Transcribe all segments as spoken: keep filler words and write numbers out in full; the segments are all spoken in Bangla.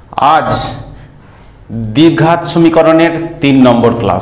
আজ দ্বিঘাত সমীকরণের তিন নম্বর ক্লাস।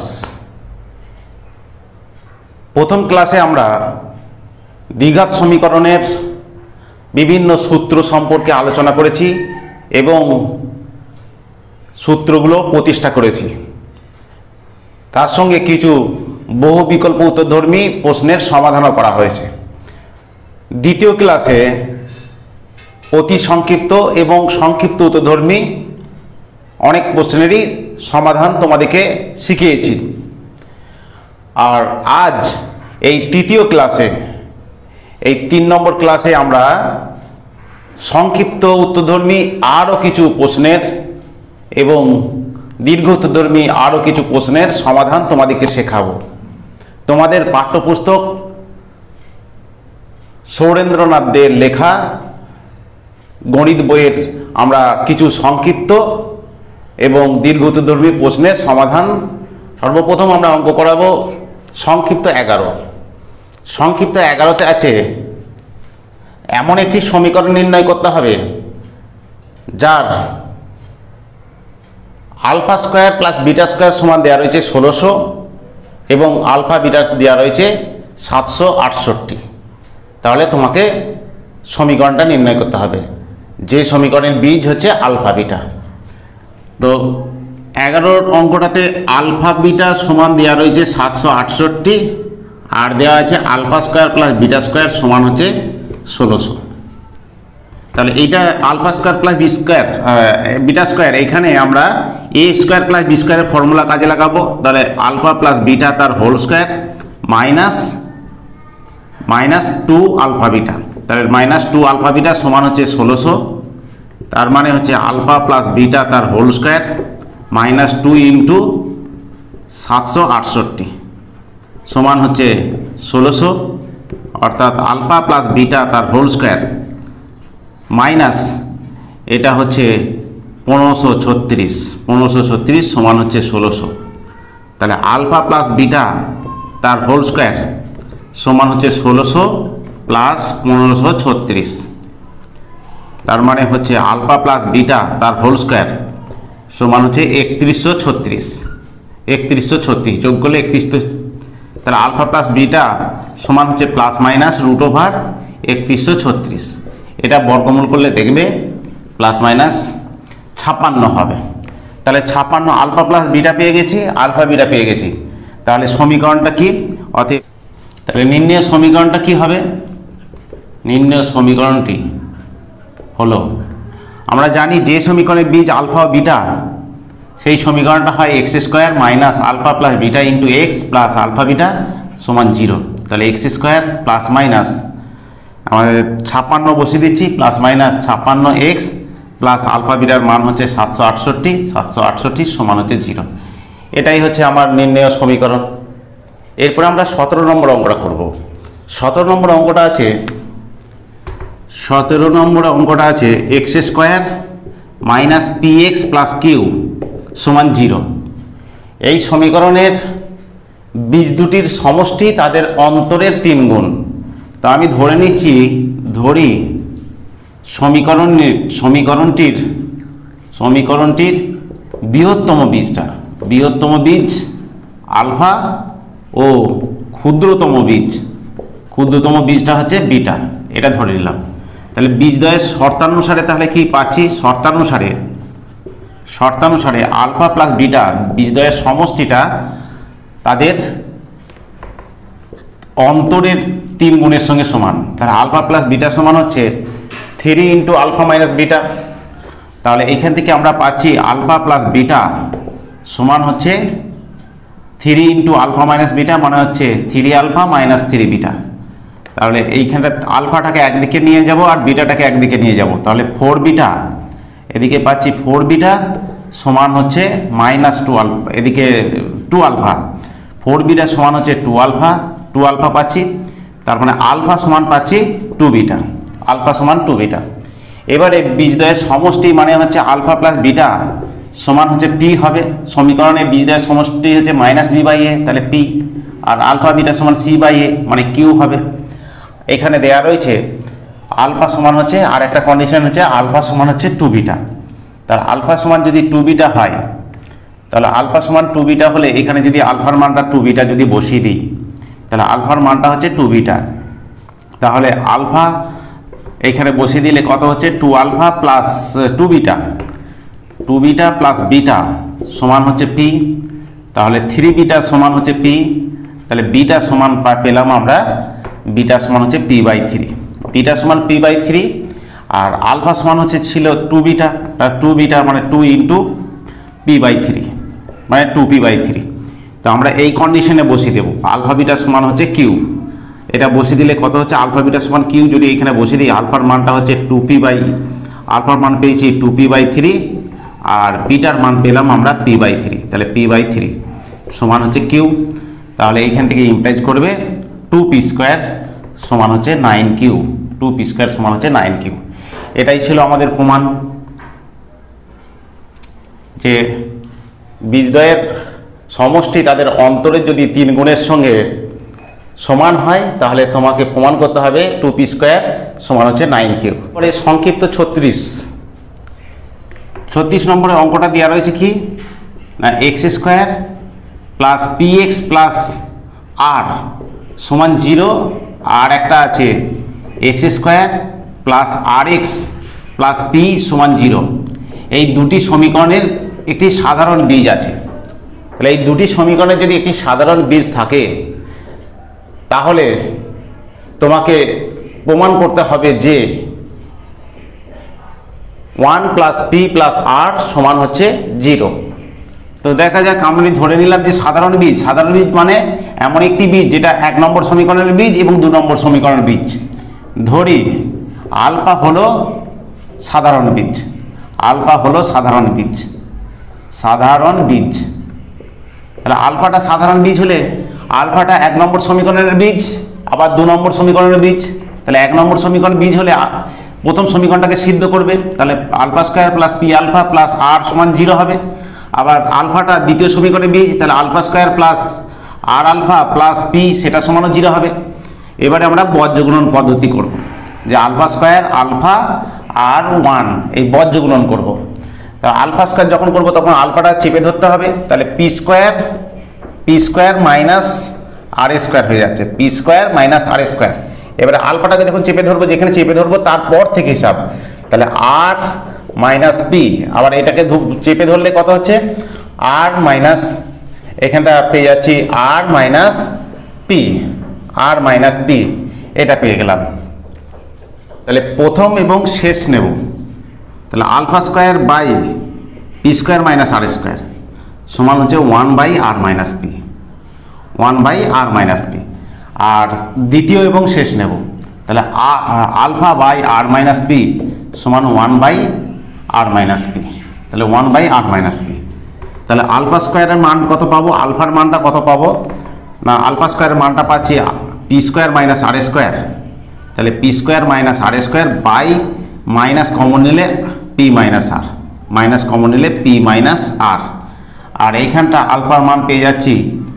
প্রথম ক্লাসে আমরা দ্বিঘাত সমীকরণের বিভিন্ন সূত্র সম্পর্কে আলোচনা করেছি এবং সূত্রগুলো প্রতিষ্ঠা করেছি। তার সঙ্গে কিছু বহু বিকল্প উত্তরধর্মী প্রশ্নের সমাধানও করা হয়েছে। দ্বিতীয় ক্লাসে অতি সংক্ষিপ্ত এবং সংক্ষিপ্ত উত্তরধর্মী অনেক প্রশ্নেরই সমাধান তোমাদেরকে শিখিয়েছি। আর আজ এই তৃতীয় ক্লাসে, এই তিন নম্বর ক্লাসে আমরা সংক্ষিপ্ত উত্তরধর্মী আরও কিছু প্রশ্নের এবং দীর্ঘ উত্তরধর্মী আরও কিছু প্রশ্নের সমাধান তোমাদেরকে শেখাবো। তোমাদের পাঠ্যপুস্তক সৌরেন্দ্রনাথ দের লেখা গণিত বইয়ের আমরা কিছু সংক্ষিপ্ত এবং দীর্ঘ উত্তরধর্মী প্রশ্নের সমাধান। সর্বপ্রথম আমরা অঙ্ক করাবো সংক্ষিপ্ত এগারো। সংক্ষিপ্ত এগারোতে আছে এমন একটি সমীকরণ নির্ণয় করতে হবে যার alpha square plus beta square সমান দেওয়া রয়েছে ষোলোশো এবং আলফা বিটা দেওয়া রয়েছে সাতশো আটষট্টি। তাহলে তোমাকে সমীকরণটা নির্ণয় করতে হবে, যে সমীকরণের বীজ হচ্ছে আলফা বিটা। তো এগারোর অঙ্কটাতে আলফা বিটা সমান দেওয়া রয়েছে সাতশো আটষট্টি আর দেওয়া আছে alpha square plus beta square সমান হচ্ছে ষোলোশো। তাহলে এইটা alpha square plus B square beta square, এখানে আমরা এ স্কোয়ার প্লাস বি স্কোয়ারের ফর্মুলা কাজে লাগাবো। তাহলে আলফা প্লাস বিটা তার whole square minus minus two alpha beta, তাহলে মাইনাস টু আলফা বিটা সমান হচ্ছে ষোলোশো। তার মানে হচ্ছে আলফা প্লাস বিটা তার whole square minus two into সাতশো আটষট্টি সমান হচ্ছে ষোলোশো, অর্থাৎ আলফা প্লাস বিটা তার হোল স্কোয়ার মাইনাস এটা হচ্ছে পনেরোশো ছত্রিশ পনেরোশো ছত্রিশ সমান হচ্ছে ষোলোশো। তাহলে আলফা প্লাস বিটা তার হোল স্কোয়ার সমান হচ্ছে ষোলোশো প্লাস পনেরোশো ছত্রিশ। তার মানে হচ্ছে আলফা প্লাস বিটা তার হোল স্কোয়ার সমান হচ্ছে একত্রিশশো ছত্রিশ একত্রিশশো ছত্রিশ যোগ করলে একত্রিশশো। তাহলে আলফা প্লাস বিটা সমান হচ্ছে প্লাস মাইনাস রুট ওভার একত্রিশশো ছত্রিশ। এটা বর্গমূল করলে দেখবে প্লাস মাইনাস ছাপ্পান্ন হবে। তাহলে ছাপ্পান্ন আলফা প্লাস বিটা পেয়ে গেছি, আলফা বিটা পেয়ে গেছি। তাহলে সমীকরণটা কি? অতএব তাহলে নির্ণয় সমীকরণটা কি হবে? নির্ণয় সমীকরণটি হলো, আমরা জানি যে সমীকরণের বীজ আলফা ও বিটা সেই সমীকরণটা হয় X square minus alpha plus beta into x plus alpha beta সমান জিরো। তাহলে এক্স স্কোয়ার প্লাস মাইনাস আমাদের ছাপ্পান্ন বসিয়ে দিচ্ছি, প্লাস মাইনাস ছাপ্পান্ন এক্স প্লাস আলফা বিটার মান হচ্ছে সাতশো আটষট্টি সাতশো আটষট্টি সমান হচ্ছে জিরো। এটাই হচ্ছে আমার নির্ণয় সমীকরণ। এরপরে আমরা সতেরো নম্বর অঙ্কটা করব। সতেরো নম্বর অঙ্কটা আছে সতেরো নম্বর অঙ্কটা আছে x square minus P x plus Q সমান জিরো। এই সমীকরণের বীজ দুটির সমষ্টি তাদের অন্তরের তিন গুণ। তা আমি ধরে নিচ্ছি, ধরি সমীকরণের সমীকরণটির সমীকরণটির বৃহত্তম বীজটা বৃহত্তম বীজ আলফা ও ক্ষুদ্রতম বীজ ক্ষুদ্রতম বীজটা হচ্ছে বিটা, এটা ধরে নিলাম। তাহলে বীজদ্বয়ের শর্তানুসারে তাহলে কি পাচ্ছি? শর্তানুসারে শর্তানুসারে আলফা প্লাস বিটা বীজদ্বয়ের সমষ্টিটা তাদের অন্তরের তিন গুণের সঙ্গে সমান। তাহলে আলফা প্লাস বিটা সমান হচ্ছে three into alpha minus beta. তাহলে এখান থেকে আমরা পাচ্ছি আলফা প্লাস বিটা সমান হচ্ছে three into alpha minus beta, মানে হচ্ছে three alpha minus three beta. তাহলে এইখানটা আলফাটাকে একদিকে নিয়ে যাব আর বিটাটাকে একদিকে নিয়ে যাব। তাহলে ফোর বিটা এদিকে পাচ্ছি ফোর বিটা সমান হচ্ছে মাইনাস টু আলফা, এদিকে টু আলফা। ফোর বিটা সমান হচ্ছে টু আলফা টু আলফা পাচ্ছি। তার মানে আলফা সমান পাচ্ছি টু বিটা আলফা সমান টু বিটা। এবারে বীজদ্বয়ের সমষ্টি মানে হচ্ছে আলফা প্লাস বিটা সমান হচ্ছে পি হবে। সমীকরণে বীজদ্বয়ের সমষ্টি হচ্ছে মাইনাস বি বাই এ, তাহলে পি। আর আলফা বিটা সমান সি বাই এ মানে কিউ হবে। এখানে দেয়া রয়েছে আলফা সমান হচ্ছে, আর একটা কন্ডিশন হচ্ছে আলফা সমান হচ্ছে টু বিটা। তার আলফা সমান যদি টু বিটা হয়, তাহলে আলফা সমান টু বিটা হলে এখানে যদি আলফার মানটা টু বিটা যদি বসিয়ে দিই, তাহলে আলফার মানটা হচ্ছে টু বিটা। তাহলে আলফা এখানে বসিয়ে দিলে কত হচ্ছে, two alpha plus two beta, two beta plus beta সমান হচ্ছে পি। তাহলে থ্রি বিটা সমান হচ্ছে পি। তাহলে বিটা সমান পেলাম আমরা, বিটা সমান হচ্ছে পি বাই থ্রি, বিটা সমান পি বাই থ্রি। আর আলফা সমান হচ্ছে ছিল টু বিটা, টু বিটা মানে two into P by three, মানে টু পি বাই থ্রি। তো আমরা এই কন্ডিশনে বসিয়ে দেবো, আলফা বিটা সমান হচ্ছে কিউ। এটা বসিয়ে দিলে কত হচ্ছে, আলফা বিটা সমান কিউ যদি এখানে বসিয়ে দিই, আলফার মানটা হচ্ছে টু পি বাই, আলফার মান পেয়েছি টু পি বাই থ্রি, আর বিটার মান পেলাম আমরা পি বাই থ্রি। তাহলে পি বাই থ্রি সমান হচ্ছে কিউ। তাহলে এইখান থেকে ইমপ্লাইজ করবে টু পি স্কোয়ার সমান হচ্ছে nine Q, two P square সমান হচ্ছে নাইন কিউ। এটাই ছিল আমাদের প্রমাণ যে বীজদ্বয়ের সমষ্টি তাদের অন্তরের যদি তিন গুণের সঙ্গে সমান হয়, তাহলে তোমাকে প্রমাণ করতে হবে টু পি স্কোয়ার সমান হচ্ছে নাইন কিউ। পরে সংক্ষিপ্ত ছত্রিশ, ছত্রিশ নম্বরে অঙ্কটা দেওয়া রয়েছে কি না, X square plus P x plus আর সমান জিরো, আর একটা আছে x square plus R X plus P সমান জিরো। এই দুটি সমীকরণের একটি সাধারণ বীজ আছে। তাহলে এই দুটি সমীকরণের যদি একটি সাধারণ বীজ থাকে, তাহলে তোমাকে প্রমাণ করতে হবে যে ওয়ান প্লাস পি প্লাস আর সমান হচ্ছে জিরো। তো দেখা যাক, আমরা ধরে নিলাম যে সাধারণ বীজ, সাধারণ বীজ মানে এমন একটি বীজ যেটা এক নম্বর সমীকরণের বীজ এবং দু নম্বর সমীকরণের বীজ। ধরি আলফা হলো সাধারণ বীজ, আলফা হলো সাধারণ বীজ, সাধারণ বীজ। তাহলে আলফাটা সাধারণ বীজ হলে আলফাটা এক নম্বর সমীকরণের বীজ, আবার দু নম্বর সমীকরণের বীজ। তাহলে এক নম্বর সমীকরণ বীজ হলে প্রথম সমীকরণটাকে সিদ্ধ করবে, তাহলে alpha square plus P alpha plus আর সমান জিরো হবে। আবার আলফাটা দ্বিতীয় সমীকরণের বীজ, তাহলে alpha square plus R alpha plus P সেটা সমানও জিরো হবে। এবারে আমরা বজ্রগুণন পদ্ধতি করব, যে আলফা স্কোয়ার আলফা আর ওয়ান এই বজ্রগুণন করব। তা আলফা স্কোয়ার যখন করব তখন আলফাটা চেপে ধরতে হবে, তাহলে P square, P square minus R square হয়ে যাচ্ছে, P square minus R square. এবারে আলফাটাকে যখন চেপে ধরবো, যেখানে চেপে ধরবো তারপর থেকে হিসাব, তাহলে আর মাইনাস পি, আবার এটাকে চেপে ধরলে কত হচ্ছে আর মাইনাস, এখানটা পেয়ে যাচ্ছি R minus P, R minus P এটা পেয়ে গেলাম। তাহলে প্রথম এবং শেষ নেব, তাহলে alpha square by P square minus R square সমান হচ্ছে one by R minus P, one by R minus P. আর দ্বিতীয় এবং শেষ নেব, তাহলে alpha by R minus P সমান one by R minus P, তাহলে one by R minus P. তাহলে আলফা স্কোয়ারের মান কত পাবো, আলফার মানটা কত পাবো না, আলফা স্কোয়ারের মানটা পাচ্ছি P square minus R square, তাহলে P square minus R square by minus common নিলে P minus R, minus common নিলে পি মাইনাস আর। আর এইখানটা আলফার মান পেয়ে যাচ্ছি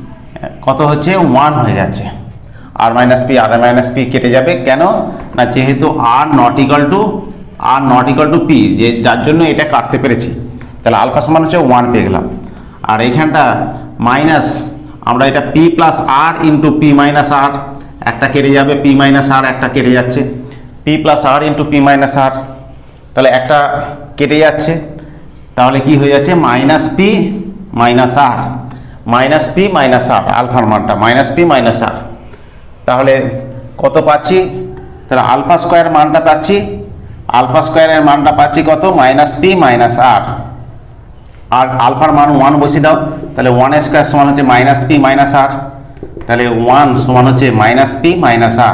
কত হচ্ছে ওয়ান হয়ে যাচ্ছে, R minus P R minus P কেটে যাবে, কেন না যেহেতু R not equal to R not equal to P, যে যার জন্য এটা কাটতে পেরেছি। তাহলে আলফা সমান হচ্ছে ওয়ান পেয়ে গেলাম। আর এইখানটা মাইনাস, আমরা এটা P plus R into P minus R, একটা কেটে যাবে, পি মাইনাস আর একটা কেটে যাচ্ছে, P plus R into P minus R, তাহলে একটা কেটে যাচ্ছে, তাহলে কি হয়ে যাচ্ছে minus P minus R, minus P minus R, আলফার মানটা মাইনাস পি মাইনাস আর। তাহলে কত পাচ্ছি, তাহলে আলফা স্কোয়ারের মানটা পাচ্ছি, আলফা স্কোয়ারের মানটা পাচ্ছি কত মাইনাস পি মাইনাস আর, আর আলফার মান ওয়ান বসিয়ে দাও, তাহলে ওয়ান স্কোয়ার সমান হচ্ছে মাইনাস পি মাইনাস আর, তাহলে ওয়ান সমান হচ্ছে মাইনাস পি মাইনাস আর।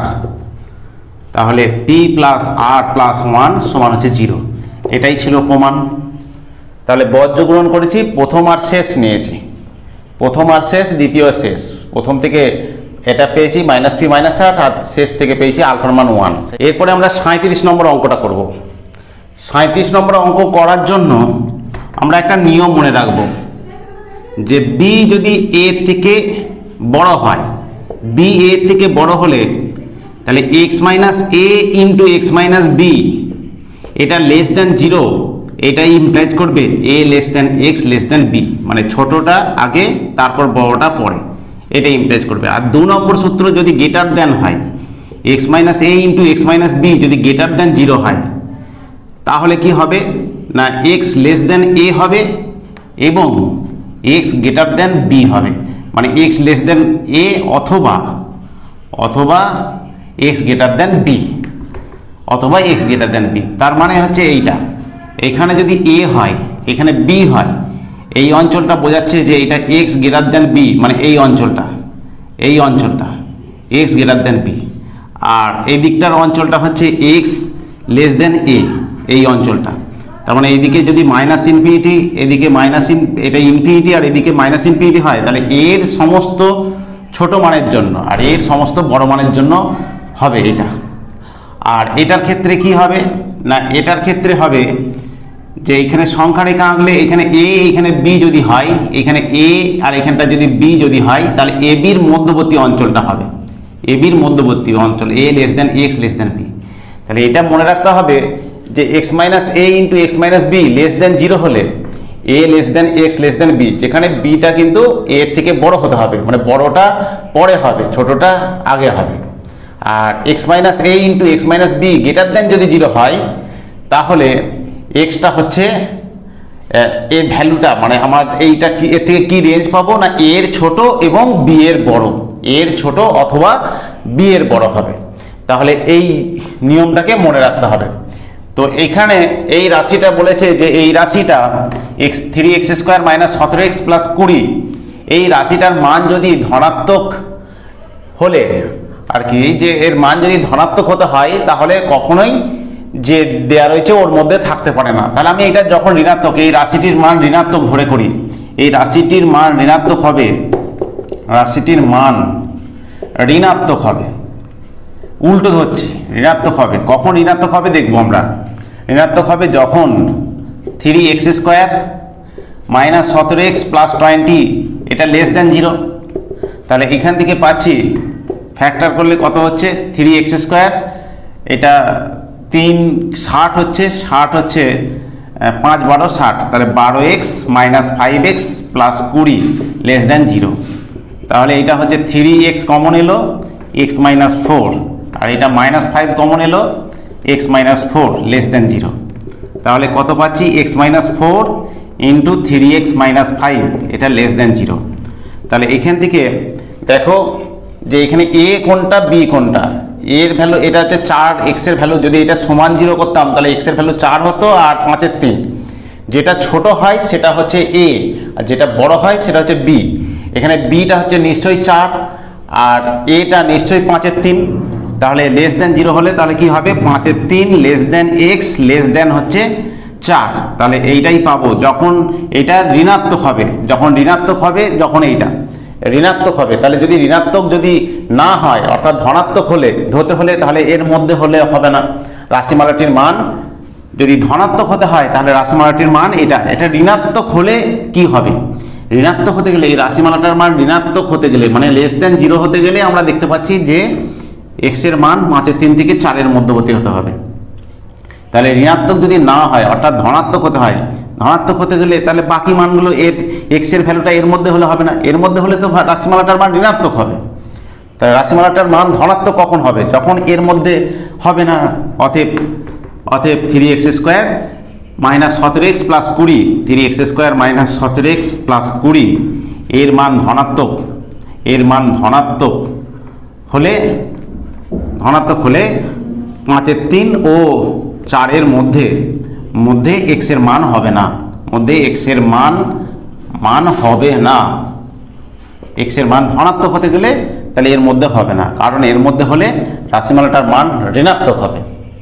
তাহলে P plus R plus one সমান হচ্ছে জিরো, এটাই ছিল প্রমাণ। তাহলে বজ্রগুণন করেছি, প্রথম আর শেষ নিয়েছি, প্রথম আর শেষ, দ্বিতীয় শেষ, প্রথম থেকে এটা পেয়েছি মাইনাস পি মাইনাস আর, আর শেষ থেকে পেয়েছি আলফার মান ওয়ান। এরপরে আমরা সাঁত্রিশ নম্বর অঙ্কটা করব। সাঁত্রিশ নম্বর অঙ্ক করার জন্য আমরা একটা নিয়ম মনে রাখব, যে বি যদি এ থেকে বড় হয়, বি এ থেকে বড় হলে তাহলে X minus A into X minus B এটা লেস দেন জিরো, এটাই ইমপ্লাইজ করবে A less than X less than B, মানে ছোটটা আগে তারপর বড়টা পরে, এটা ইমপ্লাইজ করবে। আর দু নম্বর সূত্র যদি গ্রেটার দেন হয়, X minus A into X minus B যদি গ্রেটার দেন জিরো হয়, তাহলে কি হবে না এক্স লেস দেন এ হবে এবং এক্স গ্রেটার দেন বি হবে, মানে এক্স লেস দেন এ অথবা অথবা এক্স গ্রেটার দেন বি, অথবা এক্স গ্রেটার দেন বি। তার মানে হচ্ছে এইটা, এখানে যদি এ হয় এখানে বি হয়, এই অঞ্চলটা বোঝাচ্ছে যে এটা এক্স গ্রেটার দেন বি, মানে এই অঞ্চলটা এই অঞ্চলটা এক্স গ্রেটার দেন বি, আর এই দিকটার অঞ্চলটা হচ্ছে এক্স লেস দেন এ, এই অঞ্চলটা। তার মানে এইদিকে যদি মাইনাস ইনফিনিটি, এদিকে মাইনাস ইন এটা ইনফিনিটি আর এদিকে মাইনাস ইনফিনিটি হয়, তাহলে এর সমস্ত ছোট মানের জন্য আর এর সমস্ত বড় মানের জন্য হবে এটা। আর এটার ক্ষেত্রে কি হবে না, এটার ক্ষেত্রে হবে যে এখানে সংখ্যা রেখা আঁকলে এখানে এ এখানে বি যদি হয়, এখানে এ আর এখানটা যদি বি যদি হয়, তাহলে এ বির মধ্যবর্তী অঞ্চলটা হবে, এ বির মধ্যবর্তী অঞ্চল A less than X less than B. তাহলে এটা মনে রাখতে হবে যে X minus A into X minus B less than zero হলে A less than X less than B, যেখানে বিটা কিন্তু এর থেকে বড় হতে হবে, মানে বড়টা পরে হবে ছোটটা আগে হবে। আর X minus A into X minus B greater than যদি জিরো হয়, তাহলে এক্সটা হচ্ছে এর ভ্যালুটা, মানে আমার এইটা কি এর থেকে কি রেঞ্জ পাবো না এর ছোট এবং বি এর বড়, এর ছোট অথবা বি এর বড় হবে। তাহলে এই নিয়মটাকে মনে রাখতে হবে। তো এইখানে এই রাশিটা বলেছে যে এই রাশিটা X three X square minus সতেরো এক্স প্লাস কুড়ি, এই রাশিটার মান যদি ধনাত্মক হলে আর কি, যে এর মান যদি ধনাত্মক হতে হয় তাহলে কখনোই যে দেয়া রয়েছে ওর মধ্যে থাকতে পারে না। তাহলে আমি এটা যখন ঋণাত্মক, এই রাশিটির মান ঋণাত্মক ধরে করি, এই রাশিটির মান ঋণাত্মক হবে, রাশিটির মান ঋণাত্মক হবে, উল্টো ধরছি ঋণাত্মক হবে। কখন ঋণাত্মক হবে দেখবো আমরা। ঋণাত্মক হবে যখন থ্রি এক্স স্কোয়ার মাইনাস সতেরো এক্স প্লাস টোয়েন্টি এটা লেস দেন জিরো। তাহলে এখান থেকে পাচ্ছি ফ্যাক্টর করলে কত হচ্ছে থ্রি এক্স স্কোয়ার, এটা তিন ষাট হচ্ছে, ষাট হচ্ছে পাঁচ বারো ষাট, তাহলে বারো X minus five X plus কুড়ি লেস দেন জিরো। তাহলে এটা হচ্ছে থ্রি এক্স কমন এলো, এক্স মাইনাস ফোর, আর এটা মাইনাস ফাইভ কমন এলো, X minus four less than zero. তাহলে কত পাচ্ছি X minus four into three X minus five, এটা লেস দেন জিরো। তাহলে এখান থেকে দেখো যে এখানে এ কোনটা বি কোনটা, এর ভ্যালু এটা হচ্ছে চার, এক্সের ভ্যালু যদি এটা সমান জিরো করতাম তাহলে এক্সের ভ্যালু চার হতো আর পাঁচের তিন, যেটা ছোট হয় সেটা হচ্ছে এ আর যেটা বড় হয় সেটা হচ্ছে বি। এখানে বিটা হচ্ছে নিশ্চয়ই চার আর এটা নিশ্চয়ই পাঁচের তিন, তাহলে লেস দেন জিরো হলে তাহলে কি হবে পাঁচের তিন less than X less than হচ্ছে চার। তাহলে এইটাই পাবো যখন এটা ঋণাত্মক হবে, যখন ঋণাত্মক হবে যখন এইটা ঋণাত্মক হবে। তাহলে যদি ঋণাত্মক যদি না হয় অর্থাৎ ধনাত্মক হলে ধরতে হলে তাহলে এর মধ্যে হলে হবে না। রাশিমালাটির মান যদি ধনাত্মক হতে হয় তাহলে রাশিমালাটির মান এটা, এটা ঋণাত্মক হলে কি হবে, ঋণাত্মক হতে গেলে এই রাশিমালাটার মান ঋণাত্মক হতে গেলে মানে লেস দেন জিরো হতে গেলে আমরা দেখতে পাচ্ছি যে এক্স এর মান পাঁচের তিন থেকে চারের মধ্যবর্তী হতে হবে। তাহলে ঋণাত্মক যদি না হয় অর্থাৎ ধনাত্মক হতে হয়, ধনাত্মক হতে গেলে তাহলে বাকি মানগুলো এর এক্স এর ভ্যালুটা এর মধ্যে হলে হবে না, এর মধ্যে হলে তো রাশিমালাটার মান ঋণাত্মক হবে। তাহলে রাশিমালাটার মান ধনাত্মক কখন হবে, যখন এর মধ্যে হবে না। অতএব অতএব থ্রি এক্স স্কোয়ার মাইনাস সতেরো এক্স প্লাস কুড়ি, থ্রি এক্স স্কোয়ার মাইনাস সতেরো এক্স প্লাস কুড়ি এর মান ধনাত্মক, এর মান ধনাত্মক হলে ধনাত্মক হলে পাঁচের তিন ও চারের মধ্যে মধ্যে এক্স এর মান হবে না, মধ্যে এক্স এর মান মান হবে না। এক্স এর মান ধনাত্মক হতে গেলে তাহলে এর মধ্যে হবে না, কারণ এর মধ্যে হলে রাশিমালাটার মান ঋণাত্মক হবে।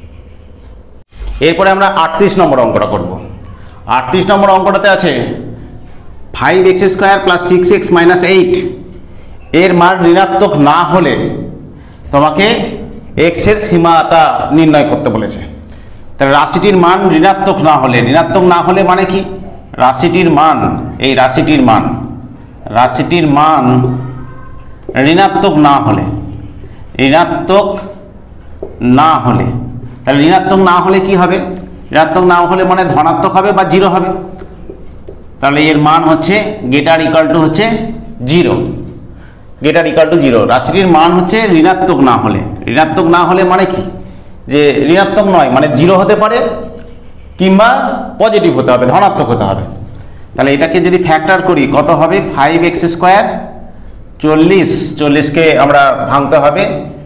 এরপরে আমরা আটত্রিশ নম্বর অঙ্কটা করব। আটত্রিশ নম্বর অঙ্কটাতে আছে five X square plus six X minus eight এর মান ঋণাত্মক না হলে তোমাকে এক্স এর সীমাটা নির্ণয় করতে বলেছে। তাহলে রাশিটির মান ঋণাত্মক না হলে, ঋণাত্মক না হলে মানে কি, রাশিটির মান এই রাশিটির মান রাশিটির মান ঋণাত্মক না হলে, ঋণাত্মক না হলে তাহলে ঋণাত্মক না হলে কি হবে, ঋণাত্মক না হলে মানে ধনাত্মক হবে বা জিরো হবে। তাহলে এর মান হচ্ছে গেটার ইকাল টু হচ্ছে zero, greater equal to zero. রাশিটির মান হচ্ছে ঋণাত্মক না হলে, ঋণাত্মক না হলে মানে কি, যে ঋণাত্মক নয় মানে জিরো হতে পারে কিংবা পজিটিভ হতে হবে, ধনাত্মক হতে হবে। তাহলে এটাকে যদি ফ্যাক্টর করি কত হবে, ফাইভ এক্স স্কোয়ার, চল্লিশ, চল্লিশকে আমরা ভাঙতে হবে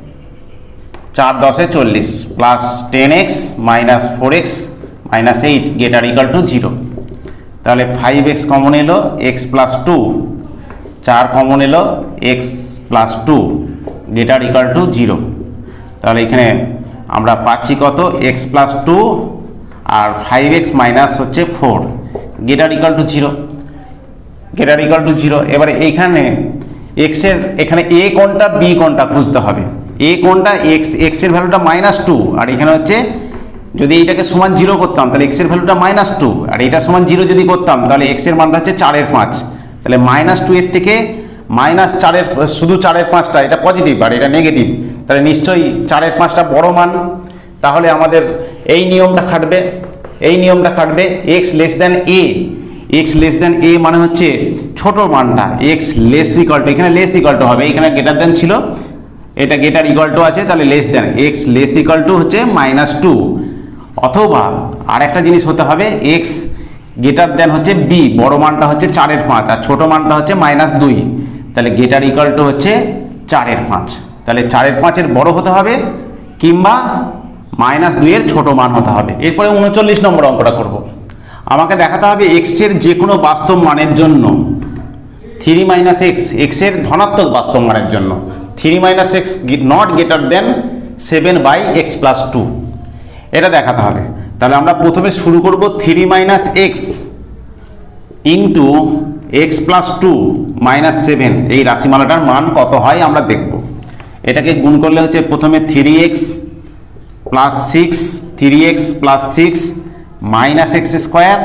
চার দশে চল্লিশ, plus ten X minus four X minus eight greater equal to zero. তাহলে ফাইভ এক্স কমন এলো, এক্স প্লাস টু, চার কমন এলো, X plus two greater equal to zero. তাহলে এখানে আমরা পাচ্ছি কত, এক্স প্লাস টু আর ফাইভ এক্স মাইনাস হচ্ছে four greater equal to zero, greater equal to zero. এবারে এইখানে এক্সের এখানে এ কোনটা বি কোনটা খুঁজতে হবে। এ কোনটা, এক্স, এক্সের ভ্যালুটা মাইনাস টু, আর এখানে হচ্ছে যদি এইটাকে সমান জিরো করতাম তাহলে এক্সের ভ্যালুটা মাইনাস টু, আর এটা সমান জিরো যদি করতাম তাহলে এক্সের মানটা হচ্ছে চারের পাঁচ। তাহলে মাইনাস টু এর থেকে মাইনাস চারের, শুধু চারের পাঁচটা এটা পজিটিভ আর এটা নেগেটিভ, তাহলে নিশ্চয়ই চারের পাঁচটা বড় মান। তাহলে আমাদের এই নিয়মটা খাটবে, এই নিয়মটা খাটবে X less than A, X less than A মানে হচ্ছে ছোট মানটা, এক্স লেস ইকাল টু, এখানে লেস ইকাল টু হবে, এখানে গেটার দ্যান ছিল, এটা গেটার ইকাল টু আছে, তাহলে less than, X less equal to হচ্ছে মাইনাস টু, অথবা আর একটা জিনিস হতে হবে এক্স গেটার দ্যান হচ্ছে বি, বড় মানটা হচ্ছে চারের পাঁচ আর ছোট মানটা হচ্ছে মাইনাস দুই, তাহলে গেটার ইকাল টু হচ্ছে চারের পাঁচ। তাহলে চারের পাঁচের বড় হতে হবে কিংবা মাইনাস দুইয়ের ছোট মান হতে হবে। এরপরে উনচল্লিশ নম্বর অঙ্কটা করব। আমাকে দেখাতে হবে এক্সের যে কোনো বাস্তব মানের জন্য থ্রি মাইনাস এক্স, এক্সের ধনাত্মক বাস্তব মানের জন্য three minus X not greater than seven by X plus two, এটা দেখাতে হবে। তাহলে আমরা প্রথমে শুরু করব three minus X into x plus two minus seven, এই রাশিমালাটার মান কত হয় আমরা দেখব। এটাকে গুণ করলে হচ্ছে প্রথমে three X plus six, three X plus six minus X square,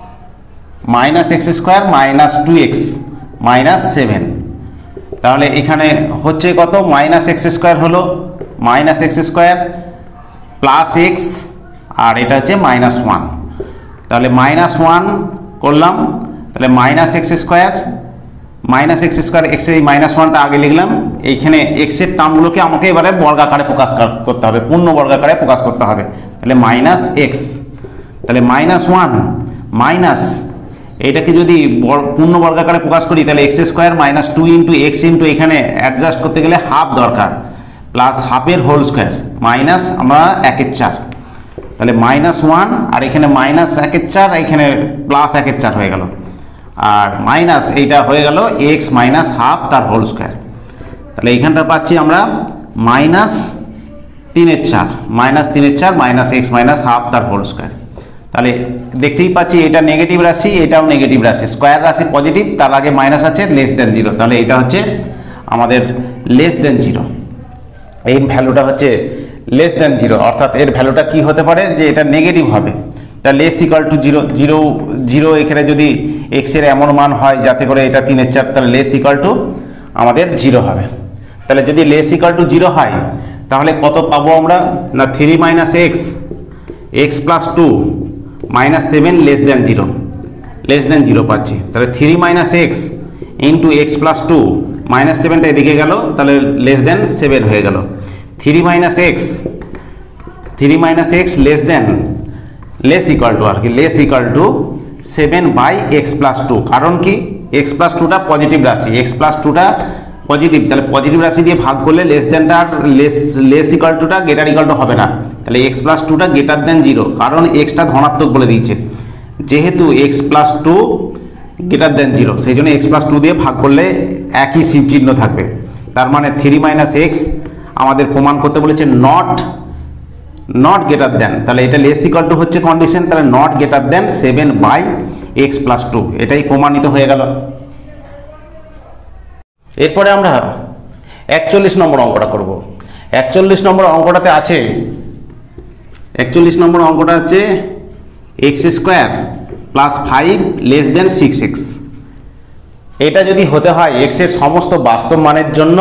minus X square minus two X minus seven. তাহলে এখানে হচ্ছে কত, মাইনাস এক্স স্কোয়ার হলো, minus X square plus X আর এটা হচ্ছে মাইনাস ওয়ান। তাহলে মাইনাস ওয়ান করলাম, তাহলে minus X square, minus X square, X এই মাইনাস ওয়ানটা আগে লিখলাম, এইখানে এক্সের টার্মগুলোকে আমাকে এবারে বর্গাকারে প্রকাশ করতে হবে, পূর্ণ বর্গাকারে প্রকাশ করতে হবে। তাহলে মাইনাস এক্স, তাহলে মাইনাস ওয়ান মাইনাস এটাকে যদি পূর্ণ বর্গাকারে প্রকাশ করি তাহলে x square minus two into X into এখানে অ্যাডজাস্ট করতে গেলে হাফ দরকার, প্লাস হাফের হোল স্কোয়ার মাইনাস আমরা একের চার, তাহলে মাইনাস ওয়ান আর এখানে মাইনাস একের চার, এখানে প্লাস একের চার হয়ে গেল, আর মাইনাস এইটা হয়ে গেল এক্স মাইনাস হাফ তার হোল স্কোয়ার। তাহলে এইখানটা পাচ্ছি আমরা মাইনাস তিনের চার, মাইনাস তিনের চার মাইনাস এক্স মাইনাস হাফ তার হোল স্কোয়ার। তাহলে দেখতেই পাচ্ছি এটা নেগেটিভ রাশি, এটাও নেগেটিভ রাশি, স্কোয়ার রাশি পজিটিভ, তার আগে মাইনাস আছে, লেস দেন জিরো, তাহলে এটা হচ্ছে আমাদের লেস দেন জিরো, এই ভ্যালুটা হচ্ছে লেস দেন জিরো, অর্থাৎ এর ভ্যালুটা কি হতে পারে যে এটা নেগেটিভ হবে। তা less equal to zero, zero zero এখানে যদি এক্সের এমন মান হয় যাতে করে এটা তিনের চার, তাহলে লেস ইকাল টু আমাদের জিরো হবে। তাহলে যদি লেস ইকাল টু জিরো হয় তাহলে কত পাবো আমরা, না three minus X X plus two minus seven less than zero, less than zero পাচ্ছি। তাহলে three minus X into x plus two minus সেভেনটা এদিকে গেল, তাহলে লেস দেন সেভেন হয়ে গেল। Three minus X, three minus X less than, less equal to আর কি, less equal to seven by X plus two, কারণ কি এক্স প্লাস টুটা পজিটিভ রাশি, এক্স প্লাস টুটা পজিটিভ, তাহলে পজিটিভ রাশি দিয়ে ভাগ করলে লেস দেনটা আর লেস লেস ইকাল টুটা গ্রেটার ইকাল টু হবে না, তাহলে এক্স প্লাস টুটা গ্রেটার দেন জিরো, কারণ এক্সটা ধনাত্মক বলে দিয়েছে, যেহেতু X plus two greater than zero সেই জন্য এক্স প্লাস টু দিয়ে ভাগ করলে একই চিহ্ন থাকবে। তার মানে থ্রি মাইনাস এক্স আমাদের প্রমাণ করতে বলেছে নট নট গ্রেটার দেন, তাহলে এটা লেস ইকাল টু হচ্ছে কন্ডিশন, তাহলে not greater than seven by X plus two, এটাই প্রমাণিত হয়ে গেল। এরপরে আমরা একচল্লিশ নম্বর অঙ্কটা করব। একচল্লিশ নম্বর অঙ্কটাতে আছে, একচল্লিশ নম্বর অঙ্কটা হচ্ছে x square plus five less than six X. এটা যদি হতে হয় এক্সের সমস্ত বাস্তব মানের জন্য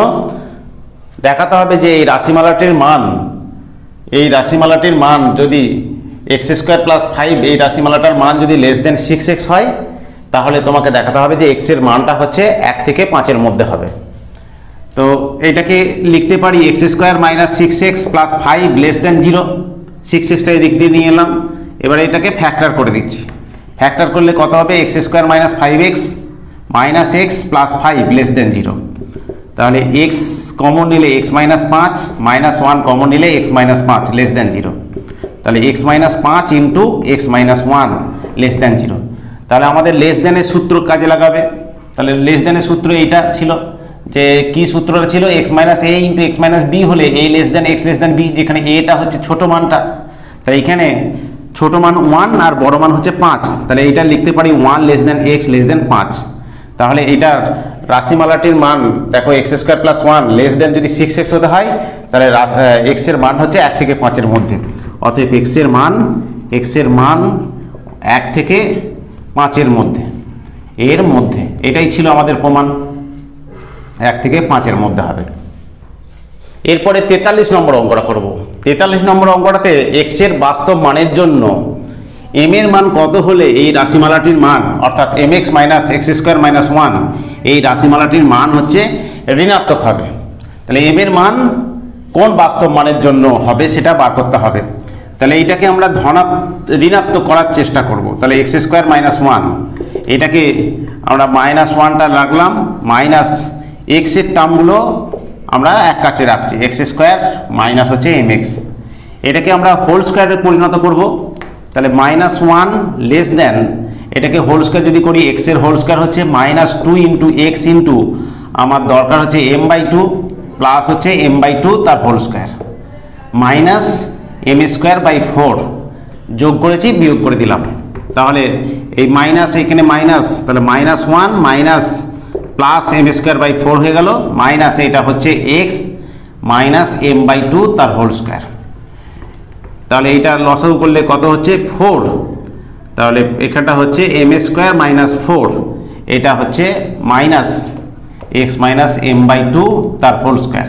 দেখাতে হবে যে এই রাশিমালাটির মান, এই রাশিমালাটির মান যদি এক্স স্কোয়ার প্লাস ফাইভ এই রাশিমালাটার মান যদি লেস দেন সিক্স এক্স হয়, তাহলে তোমাকে দেখাতে হবে যে এক্সের মানটা হচ্ছে এক থেকে পাঁচের মধ্যে হবে। তো এইটাকে লিখতে পারি x square minus six X plus five less than zero. Six এক্সটা এদিক দিয়ে নিয়ে এলাম, এবার এটাকে ফ্যাক্টর করে দিচ্ছি। ফ্যাক্টর করলে কত হবে? X square minus five X minus X plus five less than zero. তাহলে এক্স কমন নিলে এক্স মাইনাস পাঁচ, মাইনাস ওয়ান কমন নিলে এক্স মাইনাস পাঁচ লেস দেন জিরো। তাহলে এক্স মাইনাস পাঁচ into X minus one less than zero. তাহলে আমাদের লেস দেনের সূত্র কাজে লাগাবে। তাহলে লেস দেনের সূত্র এইটা ছিল, যে কি সূত্রটা ছিল? X minus A into X minus B হলে A less than X less than B, যেখানে এটা হচ্ছে ছোট মানটা। তাই এখানে ছোট মান ওয়ান আর বড় মান হচ্ছে পাঁচ। তাহলে এইটা লিখতে পারি one less than X less than পাঁচ। তাহলে এটার রাশিমালাটির মান দেখো X square plus one less than যদি সিক্স এক্স হতে হয়, তাহলে এক্স এর মান হচ্ছে এক থেকে পাঁচের মধ্যে। অতএব এক্স এর মান এক্স এর মান এক থেকে পাঁচের মধ্যে, এর মধ্যে। এটাই ছিল আমাদের প্রমাণ, এক থেকে পাঁচের মধ্যে হবে। এরপরে তেতাল্লিশ নম্বর অঙ্কটা করব। তেতাল্লিশ নম্বর অঙ্কটাতে এক্স এর বাস্তব মানের জন্য এম এর মান কত হলে এই রাশিমালাটির মান, অর্থাৎ M X minus X square minus one, এই রাশিমালাটির মান হচ্ছে ঋণাত্মক হবে। তাহলে এম এর মান কোন বাস্তব মানের জন্য হবে সেটা বার করতে হবে। তাহলে এইটাকে আমরা ধনা ঋণাত্মক করার চেষ্টা করব। তাহলে এক্স স্কোয়ার মাইনাস ওয়ান, এটাকে আমরা মাইনাস ওয়ানটা রাখলাম, মাইনাস এক্স এর টার্মগুলো আমরা এক কাছে রাখছি। এক্স স্কোয়ার মাইনাস হচ্ছে এম এক্স, এটাকে আমরা হোল স্কোয়ারে পরিণত করব। তাহলে মাইনাস ওয়ান লেস দেন, এটাকে হোল স্কোয়ার যদি করি, এক্স এর হোল স্কোয়ার হচ্ছে minus two into X into আমার দরকার হচ্ছে এম বাই টু প্লাস হচ্ছে এম বাই টু তার whole square, minus M square by four, যোগ করেছি বিয়োগ করে দিলাম। তাহলে এই মাইনাস এখানে মাইনাস, তাহলে minus one minus plus M square by four হয়ে গেল, মাইনাস এটা হচ্ছে X minus M by two তার হোল স্কোয়ার। তাহলে এইটা লসাগু করলে কত হচ্ছে? ফোর। তাহলে এখানটা হচ্ছে এম স্কোয়ার মাইনাস ফোর, এটা হচ্ছে minus X minus M by two তার হোল স্কোয়ার।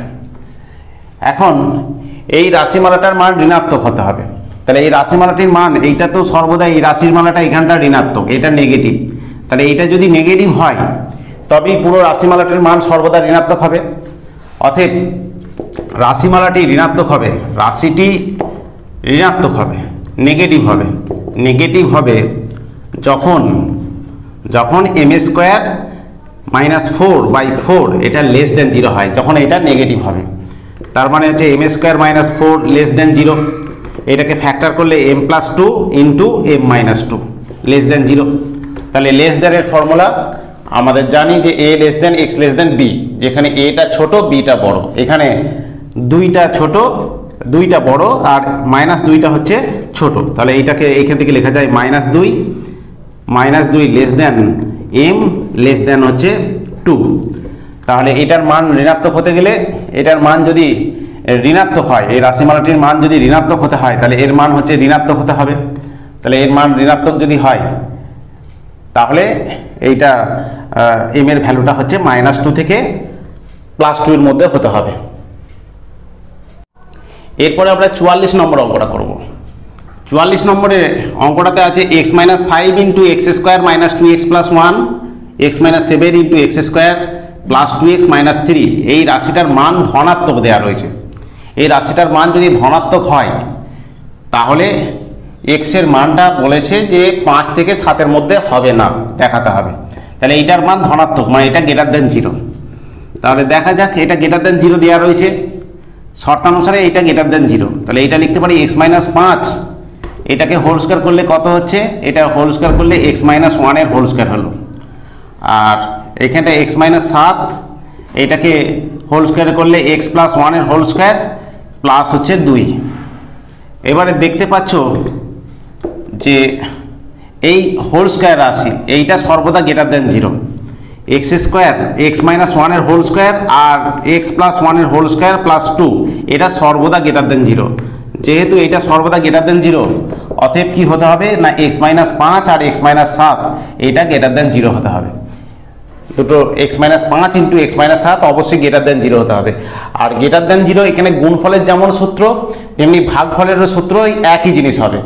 এখন এই রাশিমালাটার মান ঋণাত্মক হতে হবে। তাহলে এই রাশিমালাটির মান, এইটা তো সর্বদা এই রাশির মালাটা এখানটা ঋণাত্মক, এটা নেগেটিভ। তাহলে এইটা যদি নেগেটিভ হয় তবেই পুরো রাশিমালাটির মান সর্বদা ঋণাত্মক হবে। অতএব রাশিমালাটি ঋণাত্মক হবে, রাশিটি ঋণাত্মক হবে, নেগেটিভ হবে। নেগেটিভ হবে যখন যখন M square minus four by four এটা লেস দেন জিরো হয়, যখন এটা নেগেটিভ হবে। তার মানে হচ্ছে M square minus four less than zero, এটাকে ফ্যাক্টর করলে M plus two into M minus two less than zero. তাহলে লেস দেনের ফর্মুলা আমাদের জানি যে A less than X less than B, যেখানে এটা ছোট বিটা বড়। এখানে দুইটা ছোট দুইটা বড় আর মাইনাস দুইটা হচ্ছে ছোট। তাহলে এইটাকে এইখান থেকে লেখা যায় মাইনাস দুই, মাইনাস দুই less than M less than হচ্ছে টু। তাহলে এটার মান ঋণাত্মক হতে গেলে, এটার মান যদি ঋণাত্মক হয়, এই রাশিমালাটির মান যদি ঋণাত্মক হতে হয়, তাহলে এর মান হচ্ছে ঋণাত্মক হতে হবে। তাহলে এর মান ঋণাত্মক যদি হয়, তাহলে এইটা এম এর ভ্যালুটা হচ্ছে মাইনাস টু থেকে প্লাস টু এর মধ্যে হতে হবে। এরপরে আমরা চুয়াল্লিশ নম্বর অঙ্কটা করব। চুয়াল্লিশ নম্বরে অঙ্কটাতে আছে X minus five into x square minus two X plus one, X minus seven into x square plus two X minus three. এই রাশিটার মান ধনাত্মক দেওয়া রয়েছে। এই রাশিটার মান যদি ধনাত্মক হয়, তাহলে এক্সের মানটা বলেছে যে পাঁচ থেকে সাতের মধ্যে হবে না, দেখাতে হবে। তাহলে এইটার মান ধনাত্মক, মানে এটা গ্রেটার দেন জিরো। তাহলে দেখা যাক, এটা গ্রেটার দেন জিরো দেওয়া রয়েছে, শর্তানুসারে এটা গ্রেটার দেন জিরো। তাহলে এটা লিখতে পারি এক্স মাইনাস পাঁচ, এটাকে হোল স্কোয়ার করলে কত হচ্ছে? এটা হোল স্কোয়ার করলে এক্স মাইনাস ওয়ানের হোল স্কোয়ার হলো। আর এখানটা এক্স মাইনাস সাত, এটাকে হোল স্কোয়ার করলে এক্স প্লাস ওয়ানের হোল স্কোয়ার প্লাস হচ্ছে দুই। এবারে দেখতে পাচ্ছ যে এই হোল স্কোয়ার রাশি, এইটা সর্বদা greater than zero. X square x minus ওয়ানের হোল স্কোয়ার আর এক্স প্লাস ওয়ানের হোল স্কোয়ার প্লাস টু, এটা সর্বদা গ্রেটার দেন জিরো। যেহেতু এটা সর্বদা গ্রেটার দেন জিরো, অতএব কি হতে হবে না এক্স মাইনাস পাঁচ আর এক্স মাইনাস সাত এটা গ্রেটার দেন জিরো হতে হবে। দুটো এক্স মাইনাস পাঁচ ইন্টু এক্স মাইনাস সাত অবশ্যই গ্রেটার দেন জিরো হতে হবে। আর গ্রেটার দেন জিরো এখানে গুণফলের যেমন সূত্র, তেমনি ভাগফলেরও সূত্র একই জিনিস হবে।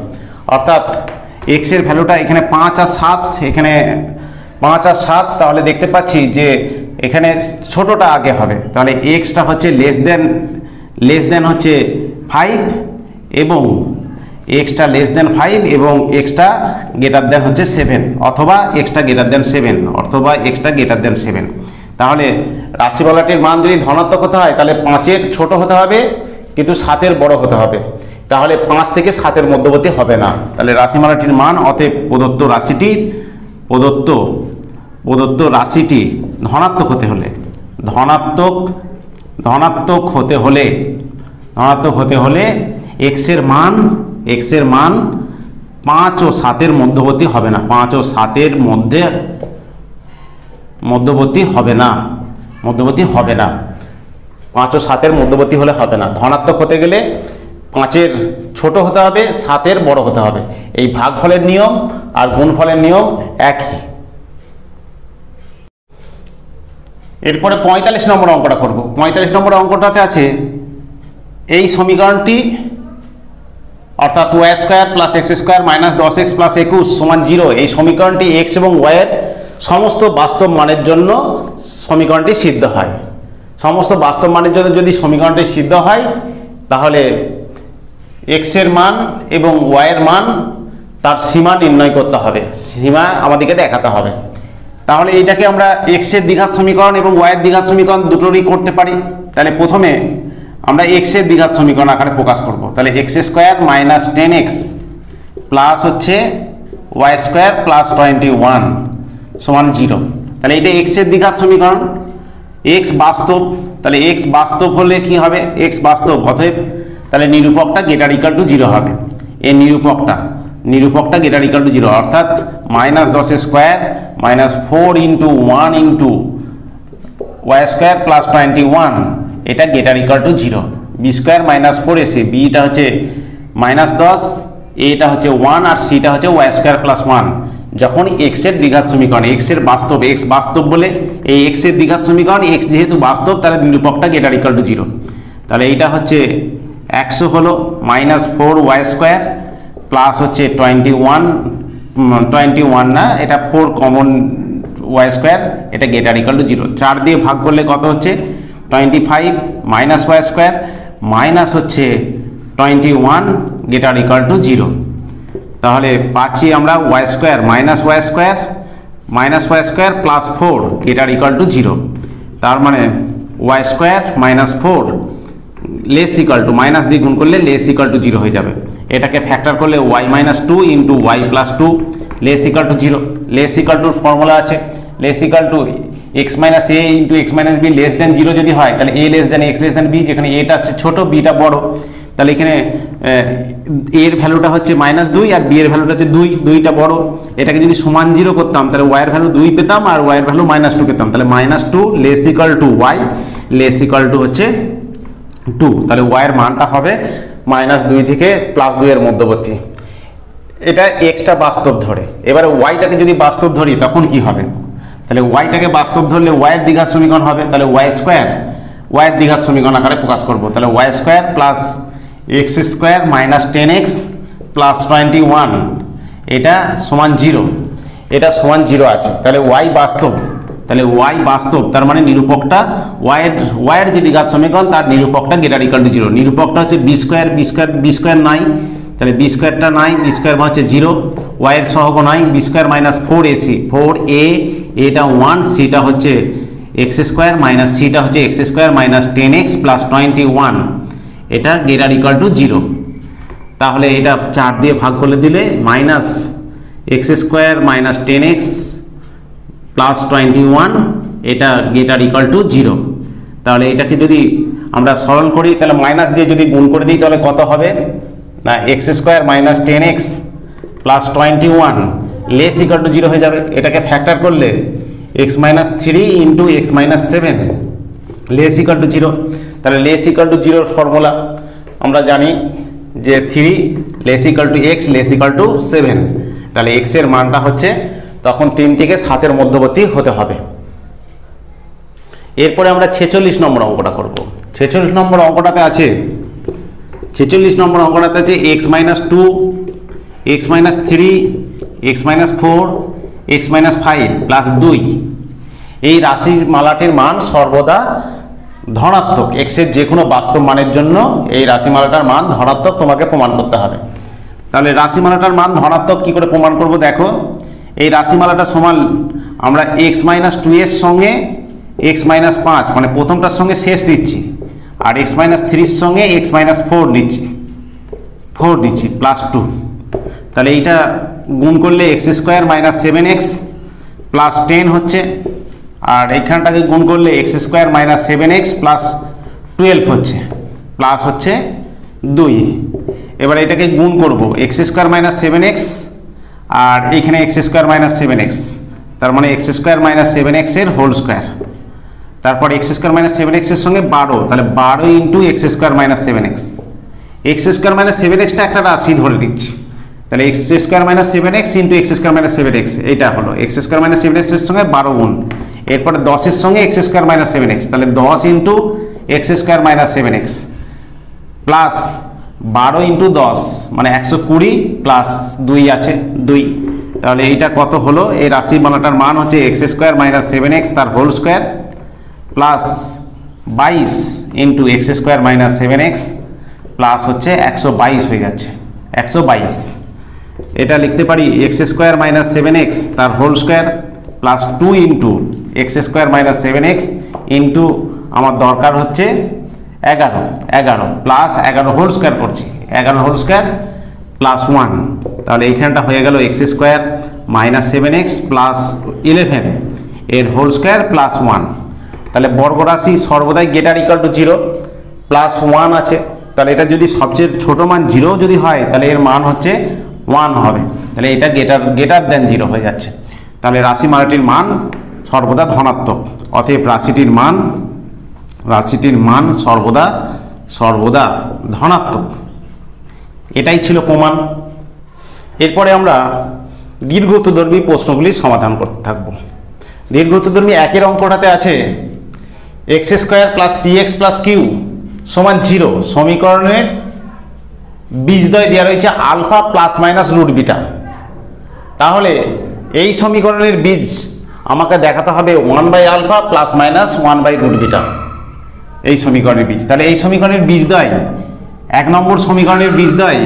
অর্থাৎ এক্স এর ভ্যালুটা এখানে পাঁচ আর সাত, এখানে পাঁচ আর সাত, তাহলে দেখতে পাচ্ছি যে এখানে ছোটটা আগে হবে, তাহলে এক্সটা হচ্ছে লেস দেন লেস দেন হচ্ছে ফাইভ এবং এক্সটা লেস দেন ফাইভ এবং এক্সটা গ্রেটার দেন হচ্ছে সেভেন, অথবা এক্সটা গ্রেটার দেন সেভেন, অথবা এক্সটা গ্রেটার দেন সেভেন। তাহলে রাশিমালাটির মান যদি ধনাত্মক হতে হয় তাহলে পাঁচের ছোট হতে হবে কিন্তু সাতের বড় হতে হবে, তাহলে পাঁচ থেকে সাতের মধ্যবর্তী হবে না। তাহলে রাশিমালাটির মান অতএব প্রদত্ত রাশিটি প্রদত্ত প্রদত্ত রাশিটি ধনাত্মক হতে হলে ধনাত্মক ধনাত্মক হতে হলে ধনাত্মক হতে হলে এক্সের মান এক্সের মান পাঁচ ও সাতের মধ্যবর্তী হবে না, পাঁচ ও সাতের মধ্যে মধ্যবর্তী হবে না মধ্যবর্তী হবে না পাঁচ ও সাতের মধ্যবর্তী হলে হবে না। ধনাত্মক হতে গেলে পাঁচের ছোট হতে হবে, সাতের বড় হতে হবে। এই ভাগফলের নিয়ম আর গুণফলের নিয়ম একই। এরপরে পঁয়তাল্লিশ নম্বর অঙ্কটা করব। পঁয়তাল্লিশ নম্বর অঙ্কটাতে আছে এই সমীকরণটি অর্থাৎ Y square plus X square minus দশ এক্স প্লাস একুশ সমান জিরো, এই সমীকরণটি এক্স এবং ওয়াইয়ের সমস্ত বাস্তব মানের জন্য সমীকরণটি সিদ্ধ হয়। সমস্ত বাস্তব মানের জন্য যদি সমীকরণটি সিদ্ধ হয় তাহলে এক্সের মান এবং ওয়াইয়ের মান তার সীমা নির্ণয় করতে হবে, সীমা আমাদেরকে দেখাতে হবে। তাহলে এইটাকে আমরা এক্সের দ্বিঘাত সমীকরণ এবং ওয়াইয়ের দ্বিঘাত সমীকরণ দুটোরই করতে পারি। তাহলে প্রথমে আমরা এক্সের দ্বিঘাত সমীকরণ আকারে প্রকাশ করব। তাহলে x square minus ten X plus হচ্ছে Y square plus twenty one সমান জিরো। তাহলে এটা এক্সের দ্বিঘাত সমীকরণ। এক্স বাস্তব, তাহলে এক্স বাস্তব হলে কি হবে, এক্স বাস্তব, অতএব তাহলে নিরূপকটা গ্রেটার ইকুয়াল টু জিরো হবে। এই নিরূপকটা নিরূপকটা গ্রেটার ইকুয়াল টু জিরো, অর্থাৎ মাইনাস দশ square minus four into one into Y square plus twenty one, এটা greater equal to zero. B square minus four এসে বিটা হচ্ছে মাইনাস দশ, এটা হচ্ছে ওয়ান আর সিটা হচ্ছে ওয়াই স্কোয়ার প্লাস ওয়ান। যখন এক্সের দ্বিঘাত সমীকরণ, এক্সের বাস্তব, এক্স বাস্তব বলে এই এক্সের দ্বিঘাত সমীকরণ, এক্স যেহেতু বাস্তব তাহলে নিরূপকটা গ্রেটার ইকুয়াল টু জিরো। তাহলে এইটা হচ্ছে একশো হলো minus four Y square plus হচ্ছে টোয়েন্টি ওয়ান টোয়েন্টি ওয়ান না এটা ফোর কমন ওয়াই স্কোয়ার, এটা গ্রেটার ইকুয়াল টু জিরো। চার দিয়ে ভাগ করলে কত হচ্ছে twenty five minus Y square minus হচ্ছে twenty one greater equal to zero. তাহলে পাচ্ছি আমরা Y square minus Y square minus Y square plus four greater equal to zero. তার মানে Y square minus four less equal to, minus দিয়ে গুণ করলে লেস ইকুয়াল টু জিরো হয়ে যাবে। এটাকে ফ্যাক্টর করলে Y minus two into Y plus two less equal to zero. Less equal টুর ফর্মুলা আছে, less equal to X minus A into X minus B less than zero যদি হয় তাহলে A less than X less than B, যেখানে এটা হচ্ছে ছোটো বিটা বড়। তাহলে এখানে এর ভ্যালুটা হচ্ছে মাইনাস দুই আর বি এর ভ্যালুটা হচ্ছে দুই, দুইটা বড়। এটাকে যদি সমান জিরো করতাম তাহলে ওয়াইয়ের ভ্যালু দুই পেতাম আর ওয়াইয়ের ভ্যালু মাইনাস টু পেতাম। তাহলে minus two less equal to Y less equal to হচ্ছে টু। তাহলে ওয়াইয়ের মানটা হবে মাইনাস দুই থেকে প্লাস দুইয়ের মধ্যবর্তী। এটা এক্সটা বাস্তব ধরে। এবারে ওয়াইটাকে যদি বাস্তব ধরি তখন কি হবে, তাহলে ওয়াইটাকে বাস্তব ধরলে ওয়াইয়ের দ্বিঘাত সমীকরণ হবে। তাহলে ওয়াই স্কোয়ার ওয়াইয়ের দ্বিঘাত সমীকরণ আকারে প্রকাশ করব। তাহলে Y square plus X square minus ten X plus twenty one এটা সমান জিরো, এটা সমান জিরো আছে। তাহলে ওয়াই বাস্তব, তাহলে ওয়াই বাস্তব তার মানে নিরূপকটা ওয়াইয়ের ওয়াইয়ের যে দ্বিঘাত সমীকরণ তার নিরূপকটা গ্রেটার ইকুয়াল টু জিরো। নিরূপকটা হচ্ছে B square, B square B square নাই, তাহলে বি স্কোয়ারটা নাই, বি স্কোয়ার মানে হচ্ছে জিরো, ওয়াইয়ের সহগ নাই, B square minus four AC four A এটা ওয়ান, সিটা হচ্ছে এক্স স্কোয়ার মাইনাস সিটা হচ্ছে x square minus ten X plus twenty one, এটা গ্রেটার ইকুয়াল টু জিরো। তাহলে এটা চার দিয়ে ভাগ করলে দিলে minus X square minus ten X plus twenty one, এটা গ্রেটার ইকুয়াল টু জিরো। তাহলে এটাকে যদি আমরা সরল করি তাহলে মাইনাস দিয়ে যদি গুণ করে দিই তাহলে কত হবে না, X square minus ten X plus twenty one less equal to zero হয়ে যাবে। এটাকে ফ্যাক্টর করলে X minus three into X minus seven less equal to zero. তাহলে লেস ইকুয়াল টু জিরোর ফর্মুলা আমরা জানি যে three less equal to X less equal to seven. তাহলে এক্সের মানটা হচ্ছে তখন তিন থেকে সাতের মধ্যবর্তী হতে হবে। এরপরে আমরা ছেচল্লিশ নম্বর অঙ্কটা করব। ছেচল্লিশ নম্বর অঙ্কটাতে আছে ছেচল্লিশ নম্বর অঙ্কটাতে আছে X minus two X minus three, X minus four, X minus five plus দুই, এই রাশির মালাটির মান সর্বদা ধনাত্মক। এক্সের যে কোনো বাস্তব মানের জন্য এই রাশিমালাটার মান ধনাত্মক তোমাকে প্রমাণ করতে হবে। তাহলে রাশিমালাটার মান ধনাত্মক কী করে প্রমাণ করব দেখো, এই রাশিমালাটা সমান আমরা এক্স মাইনাস টু এর সঙ্গে এক্স মাইনাস পাঁচ মানে প্রথমটার সঙ্গে শেষ নিচ্ছি, আর এক্স মাইনাস থ্রির সঙ্গে এক্স মাইনাস ফোর নিচ্ছি ফোর নিচ্ছি প্লাস টু। তাহলে এইটা গুণ করলে x square minus seven x plus ten হচ্ছে, আর এইখানটাকে গুণ করলে x square minus seven x plus twelve হচ্ছে, প্লাস হচ্ছে দুই। এবার এটাকে গুণ করব x square minus seven x আর এইখানে x square minus seven x, তার মানে এক্স স্কোয়ার মাইনাস সেভেন এক্সের হোল স্কোয়ার, তারপর এক্স স্কোয়ার মাইনাস সেভেন এক্সের সঙ্গে বারো, তাহলে বারো into x square minus seven x. X square minus seven এক্সটা একটা রাশি ধরে দিচ্ছি, তাহলে x square minus seven x into x square minus seven x, এইটা হলো এক্স স্কোয়ার মাইনাস সেভেন এক্সের সঙ্গে বারো গুণ, এরপরে দশের সঙ্গে x square minus seven x, তাহলে দশ into x square minus seven x plus বারো ইন্টু দশ মানে একশো কুড়ি প্লাস দুই আছে দুই। তাহলে এইটা কত হলো, এই রাশিমালাটার মান হচ্ছে x square minus seven x তার হোল স্কোয়ার প্লাস বাইশ into x square minus seven x plus হচ্ছে একশো বাইশ হয়ে যাচ্ছে একশো বাইশ। এটা লিখতে পারি x square minus seven x তার whole square plus two into x square minus seven x into আমার দরকার হচ্ছে এগারো এগারো প্লাস এগারো হোল স্কোয়ার করছি, এগারো হোল স্কোয়ার প্লাস ওয়ান। তাহলে এইখানটা হয়ে গেল x square minus seven x plus eleven এর হোল স্কোয়ার প্লাস ওয়ান। তাহলে বর্গরাশি সর্বদাই greater equal to zero, plus one আছে, তাহলে এটা যদি সবচেয়ে ছোট মান জিরো যদি হয় তাহলে এর মান হচ্ছে ওয়ান হবে, তাহলে এটা গ্রেটার গ্রেটার দেন জিরো হয়ে যাচ্ছে। তাহলে রাশিমালাটির মান সর্বদা ধনাত্মক, অতএব রাশিটির মান রাশিটির মান সর্বদা সর্বদা ধনাত্মক। এটাই ছিল প্রমাণ। এরপরে আমরা দীর্ঘতদর্মী প্রশ্নগুলির সমাধান করতে থাকব। দীর্ঘতদর্মী একের অঙ্কটাতে আছে x square plus P x plus Q সমান জিরো, সমীকরণের বীজদ্বয় দেওয়া রয়েছে alpha plus minus root beta. তাহলে এই সমীকরণের বীজ আমাকে দেখাতে হবে one by alpha plus minus one by root beta, এই সমীকরণের বীজ। তাহলে এই সমীকরণের বীজদ্বয় এক নম্বর সমীকরণের বীজদ্বয়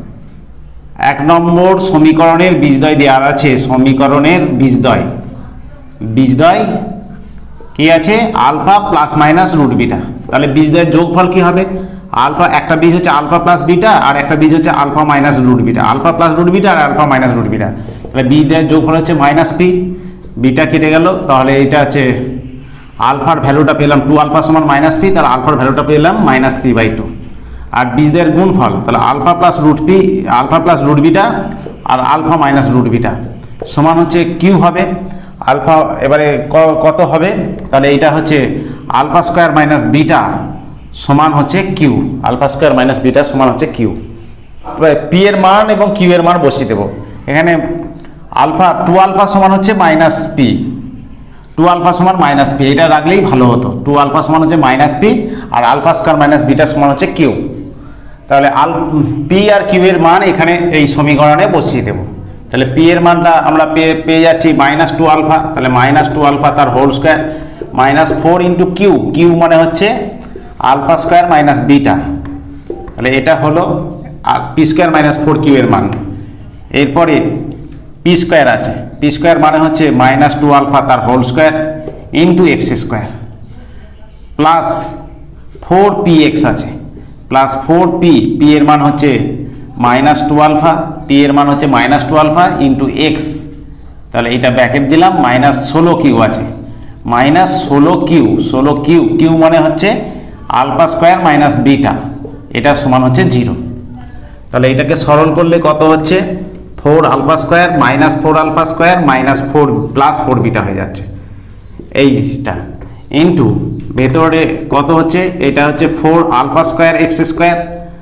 এক নম্বর সমীকরণের বীজদ্বয় দেওয়া আছে, সমীকরণের বীজদ্বয় বীজদ্বয় কি আছে alpha plus minus root beta. তাহলে বীজদ্বয়ের যোগফল কি হবে, আলফা একটা বীজ হচ্ছে আলফা প্লাস বিটা আর একটা বীজ হচ্ছে alpha minus root beta, alpha plus root beta আর আলফা মাইনাস রুট বিটা। তাহলে বীজদ্বয়ের যোগফল হচ্ছে মাইনাস পি, বিটা কেটে গেল, তাহলে এটা হচ্ছে আলফার ভ্যালুটা পেলাম টু আলফা সমান মাইনাস পি, তাহলে আলফার ভ্যালুটা পেলাম মাইনাস পি বাই টু। আর বীজদ্বয়ের গুণফল তাহলে alpha plus root p alpha plus root beta আর আলফা মাইনাস রুট বিটা সমান হচ্ছে কিউ হবে। আলফা এবারে কত হবে, তাহলে এটা হচ্ছে আলফা স্কোয়ার মাইনাস বিটা সমান হচ্ছে q, alpha square minus beta সমান হচ্ছে কিউ। পি এর মান এবং কিউ এর মান বসিয়ে দেবো। এখানে আলফা টু আলফা সমান হচ্ছে মাইনাস পি, টু আলফা সমান মাইনাস পি, এটা রাখলেই ভালো হতো। টু আলফা সমান হচ্ছে মাইনাস পি আর আলফা স্কোয়ার মাইনাস বিটা সমান হচ্ছে কিউ। তাহলে আল পি আর কিউ এর মান এখানে এই সমীকরণে বসিয়ে দেবো। তাহলে পি এর মানটা আমরা পেয়ে পেয়ে যাচ্ছি মাইনাস টু আলফা, তাহলে মাইনাস টু আলফা তার whole square minus four into q, q মানে হচ্ছে আলফা স্কোয়ার মাইনাস বিটা, তাহলে এটা হলো p square minus four q এর মান। এরপরে পি স্কোয়ার আছে, পি স্কোয়ার মানে হচ্ছে মাইনাস টু আলফা তার whole square into x square plus four p x আছে প্লাস ফোর পি, পি এর মান হচ্ছে মাইনাস টু আলফা, পি এর মান হচ্ছে minus two alpha into x, তাহলে এটা ব্র্যাকেট দিলাম মাইনাস ষোলো কিউ আছে, মাইনাস ষোলো কিউ ষোলো কিউ কিউ মানে হচ্ছে আলফা স্কোয়ার মাইনাস বিটা, এটা সমান হচ্ছে জিরো। তাহলে এটাকে সরল করলে কত হচ্ছে four alpha square minus four alpha square minus four plus four beta হয়ে যাচ্ছে এইটা, ইন্টু ভেতরে কত হচ্ছে এটা হচ্ছে four alpha square x square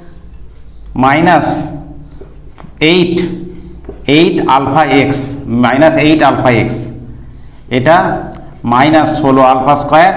minus eight eight alpha x minus eight alpha x, এটা মাইনাস ষোলো আলফা স্কোয়ার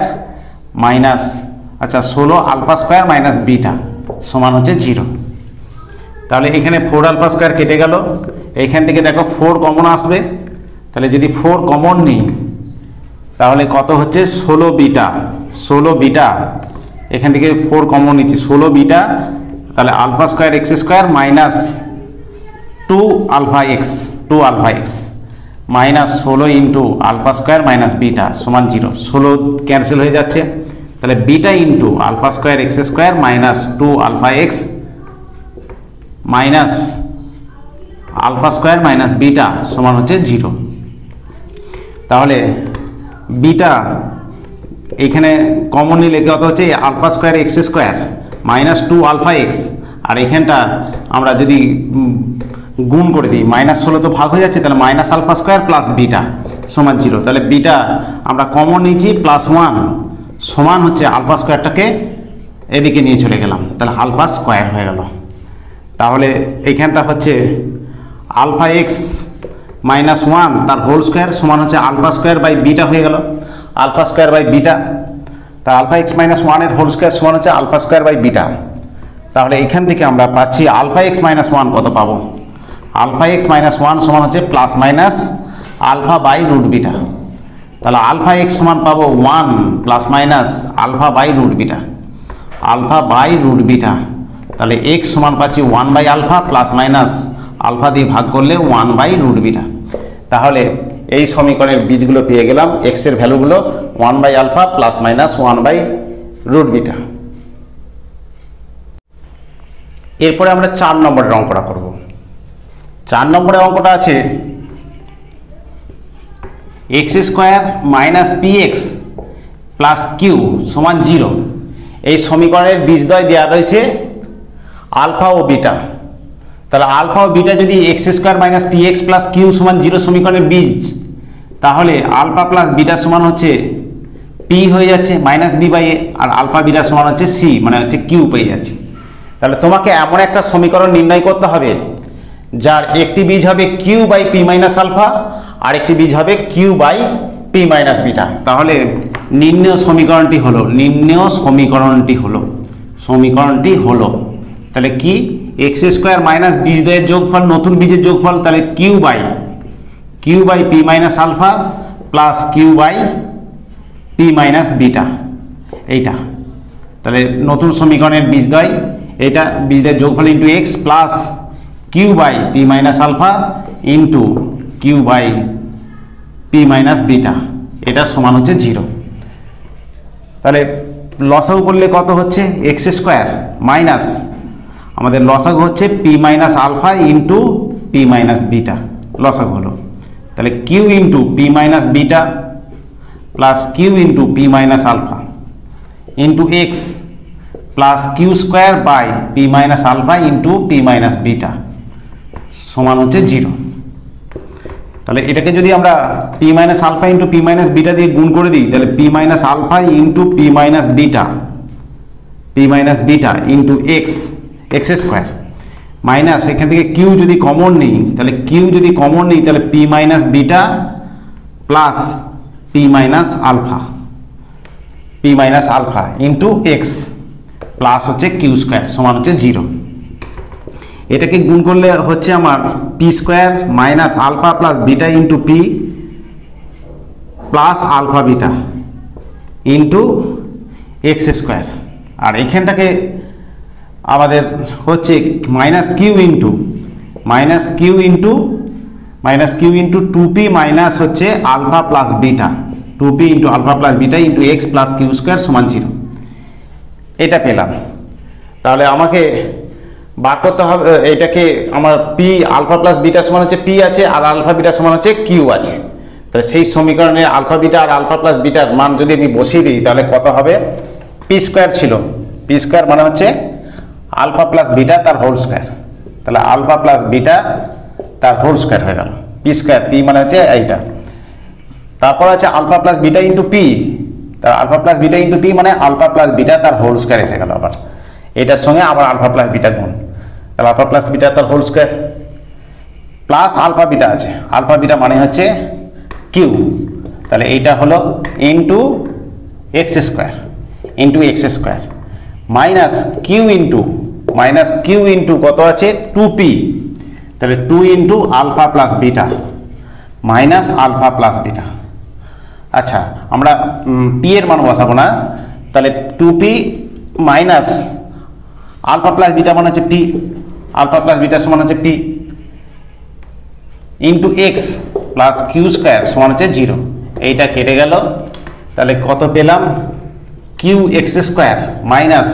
মাইনাস আচ্ছা ষোলো আলফা স্কোয়ার মাইনাস বিটা সমান হচ্ছে জিরো। তাহলে এখানে ফোর আলফা স্কোয়ার কেটে গেল, এইখান থেকে দেখো ফোর কমন আসবে, তাহলে যদি ফোর কমন নিই তাহলে কত হচ্ছে ষোলো বিটা, ষোলো বিটা এখান থেকে ফোর কমন নিচ্ছি ষোলো বিটা, তাহলে alpha square x square minus two alpha x, two alpha x minus ষোলো into alpha square minus beta সমান জিরো, ষোলো ক্যান্সেল হয়ে যাচ্ছে, তাহলে beta into alpha square x square minus two alpha x minus alpha square minus beta সমান হচ্ছে জিরো। তাহলে বিটা এখানে কমন নিলে কত হচ্ছে alpha square x square minus two alpha x, আর এখানটা আমরা যদি গুণ করে দিই মাইনাস ষোলো তো ভাগ হয়ে যাচ্ছে, তাহলে minus alpha square plus beta সমান জিরো, তাহলে বিটা আমরা কমন নিয়েছি প্লাস ওয়ান সমান হচ্ছে আলফা স্কোয়ারটাকে এদিকে নিয়ে চলে গেলাম, তাহলে আলফা স্কোয়ার হয়ে গেল। তাহলে এইখানটা হচ্ছে আলফা এক্স মাইনাস ওয়ান তার হোল স্কোয়ার সমান হচ্ছে আলফা স্কোয়ার বাই বিটা হয়ে গেল, আলফা স্কোয়ার বাই বিটা, তা আলফা এক্স মাইনাস ওয়ানের হোল স্কোয়ার সমান হচ্ছে আলফা স্কোয়ার বাই বিটা। তাহলে এখান থেকে আমরা পাচ্ছি আলফা এক্স মাইনাস ওয়ান কত পাবো, আলফা এক্স মাইনাস ওয়ান সমান হচ্ছে plus minus alpha by root beta, তাহলে আলফা এক্স সমান পাবো one plus minus alpha by root beta, alpha by root beta, তাহলে এক্স সমান পাচ্ছি one by alpha plus minus alpha দিয়ে ভাগ করলে ওয়ান বাই রুট বিটা। তাহলে এই সমীকরণের বীজগুলো পেয়ে গেলাম, এক্স এর ভ্যালুগুলো one by alpha plus minus one by root beta. এরপরে আমরা চার নম্বরের অঙ্কটা করব। চার নম্বরের অঙ্কটা আছে x square minus P x plus Q সমান জিরো। এই সমীকরণের বীজদ্বয় দেওয়া রয়েছে আলফা ও বিটা, তাহলে আলফা ও বিটা যদি x square minus P x plus Q সমান জিরো সমীকরণের বীজ, তাহলে আলফা প্লাস বিটা সমান হচ্ছে পি হয়ে যাচ্ছে মাইনাস বি বাই এ, আর আলফা বিটা সমান হচ্ছে সি মানে হচ্ছে কিউ পেয়ে যাচ্ছে। তাহলে তোমাকে এমন একটা সমীকরণ নির্ণয় করতে হবে যার একটি বীজ হবে q by p minus alpha আর একটি বীজ হবে q by p minus beta. তাহলে নির্ণয় সমীকরণটি হলো নির্ণয় সমীকরণটি হলো সমীকরণটি হলো তাহলে কি এক্স স্কোয়ার মাইনাস বীজদ্বয়ের যোগফল নতুন বীজের যোগফল, তাহলে q by q by p minus alpha plus q by p minus beta, এইটা তাহলে নতুন সমীকরণের বীজদ্বয়, এটা বীজদ্বয়ের যোগফল into x plus q by p minus alpha into q by p minus beta, এটা সমান হচ্ছে জিরো। তাহলে লসাগু করলে কত হচ্ছে এক্স স্কোয়ার মাইনাস আমাদের লসাগু হচ্ছে p minus alpha into P minus beta লসাগু হলো, তাহলে q into P minus beta plus q into P minus alpha into x plus q square by p minus alpha into P minus beta সমান হচ্ছে জিরো। তাহলে এটাকে যদি আমরা p minus alpha into P minus beta দিয়ে গুণ করে দিই, তাহলে p minus alpha into P minus beta p minus beta into x x square minus এখান থেকে কিউ যদি কমন নিই, তাহলে কিউ যদি কমন নিই তাহলে p minus beta plus P minus alpha p minus alpha into x plus হচ্ছে কিউ স্কোয়ার সমান হচ্ছে জিরো। এটাকে গুণ করলে হচ্ছে আমার p square minus alpha plus beta into p plus alpha beta into x square, আর এখানটাকে আমাদের হচ্ছে minus q into minus q into minus q into two p minus হচ্ছে alpha plus beta two p into alpha plus beta into x plus q square সমান জিরো, এটা পেলাম। তাহলে আমাকে বার করতে হবে এটাকে আমার পি আলফা প্লাস বিটা সমান হচ্ছে পি আছে আর আলফা বিটা সমান হচ্ছে কিউ আছে, তাহলে সেই সমীকরণে আলফা বিটা আর আলফা প্লাস বিটার মান যদি আমি বসিয়ে দিই তাহলে কত হবে পি স্কোয়ার ছিল, পি স্কোয়ার মানে হচ্ছে আলফা প্লাস বিটা তার হোল স্কোয়ার, তাহলে আলফা প্লাস বিটা তার হোল স্কোয়ার হয়ে গেল পি স্কোয়ার, পি মানে হচ্ছে এইটা, তারপর আছে alpha plus beta into p, তার alpha plus beta into p মানে আলফা প্লাস বিটা তার হোল স্কোয়ার এসে গেল, আবার এটার সঙ্গে আবার আলফা প্লাস বিটা গুণ, তাহলে আলফা প্লাস বিটা তার whole square plus alpha beta আছে, আলফা বিটা মানে হচ্ছে কিউ, তাহলে এইটা হলো into x square into x square minus q into minus q into কত আছে টু পি, তাহলে two into alpha plus beta minus alpha plus beta. আচ্ছা আমরা পি এর মান বসাবো না, তাহলে two p minus alpha plus beta মানে হচ্ছে পি, আলফা প্লাস বিটা সমান হচ্ছে P into x plus q square সমান হচ্ছে জিরো। এইটা কেটে গেল, তাহলে কত পেলাম q x square minus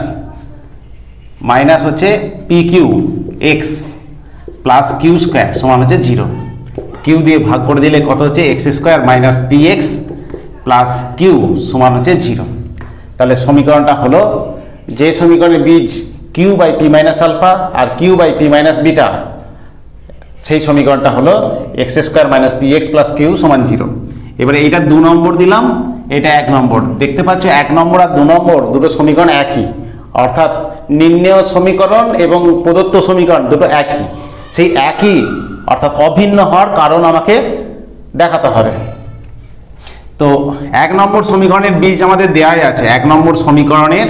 minus হচ্ছে p q x plus q square সমান হচ্ছে জিরো। কিউ দিয়ে ভাগ করে দিলে কত হচ্ছে x square minus P x plus Q সমান হচ্ছে জিরো। তাহলে সমীকরণটা হলো, যে সমীকরণের বীজ q by p minus alpha আর q by p minus beta, সেই সমীকরণটা হলো x square minus P x plus Q সমান জিরো। এবারে এইটা দু নম্বর দিলাম, এটা এক নম্বর। দেখতে পাচ্ছ এক নম্বর আর দু নম্বর দুটো সমীকরণ একই, অর্থাৎ নির্ণেয় সমীকরণ এবং প্রদত্ত সমীকরণ দুটো একই, সেই একই অর্থাৎ অভিন্ন হওয়ার কারণ আমাকে দেখাতে হবে। তো এক নম্বর সমীকরণের বীজ আমাদের দেওয়াই আছে, এক নম্বর সমীকরণের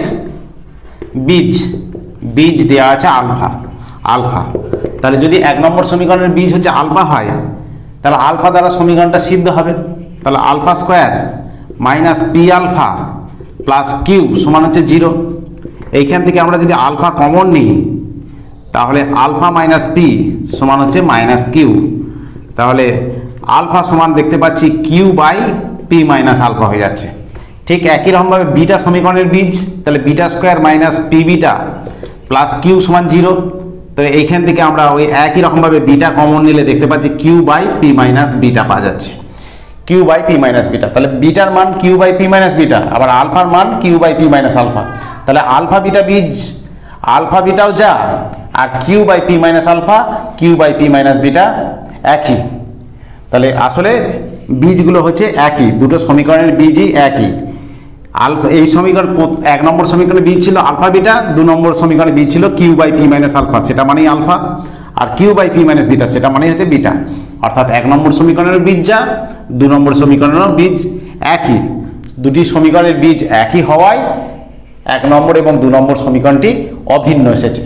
বীজ বীজ দেওয়া আছে আলফা আলফা তাহলে যদি এক নম্বর সমীকরণের বীজ হচ্ছে আলফা হয়, তাহলে আলফা দ্বারা সমীকরণটা সিদ্ধ হবে। তাহলে alpha square minus p alpha plus Q সমান হচ্ছে জিরো। এইখান থেকে আমরা যদি আলফা কমন নিই, তাহলে আলফা মাইনাস পি সমান হচ্ছে মাইনাস কিউ। তাহলে আলফা সমান দেখতে পাচ্ছি q by p minus alpha হয়ে যাচ্ছে। ঠিক একই রকমভাবে বিটা সমীকরণের বীজ, তাহলে beta square minus p beta plus Q সমান জিরো। তো এইখান থেকে আমরা ওই একই রকমভাবে বিটা কমন নিলে দেখতে পাচ্ছি q by p minus beta পাওয়া যাচ্ছে, q by p minus beta. তাহলে বিটার মান q by p minus beta, আবার আলফার মান q by p minus alpha. তাহলে আলফা বিটা বীজ আলফা বিটাও যা, আর q by p minus alpha q by p minus beta একই। তাহলে আসলে বীজগুলো হচ্ছে একই, দুটো সমীকরণের বীজই একই। আলফা এই সমীকরণ এক নম্বর সমীকরণের বীজ ছিল আলফা বিটা, দু নম্বর সমীকরণের বীজ ছিল q by p minus alpha, সেটা মানেই আলফা, আর q by p minus beta সেটা মানেই হচ্ছে বিটা। অর্থাৎ এক নম্বর সমীকরণের বীজ যা, দু নম্বর সমীকরণের বীজ একই। দুটি সমীকরণের বীজ একই হওয়ায় এক নম্বর এবং দু নম্বর সমীকরণটি অভিন্ন এসেছে।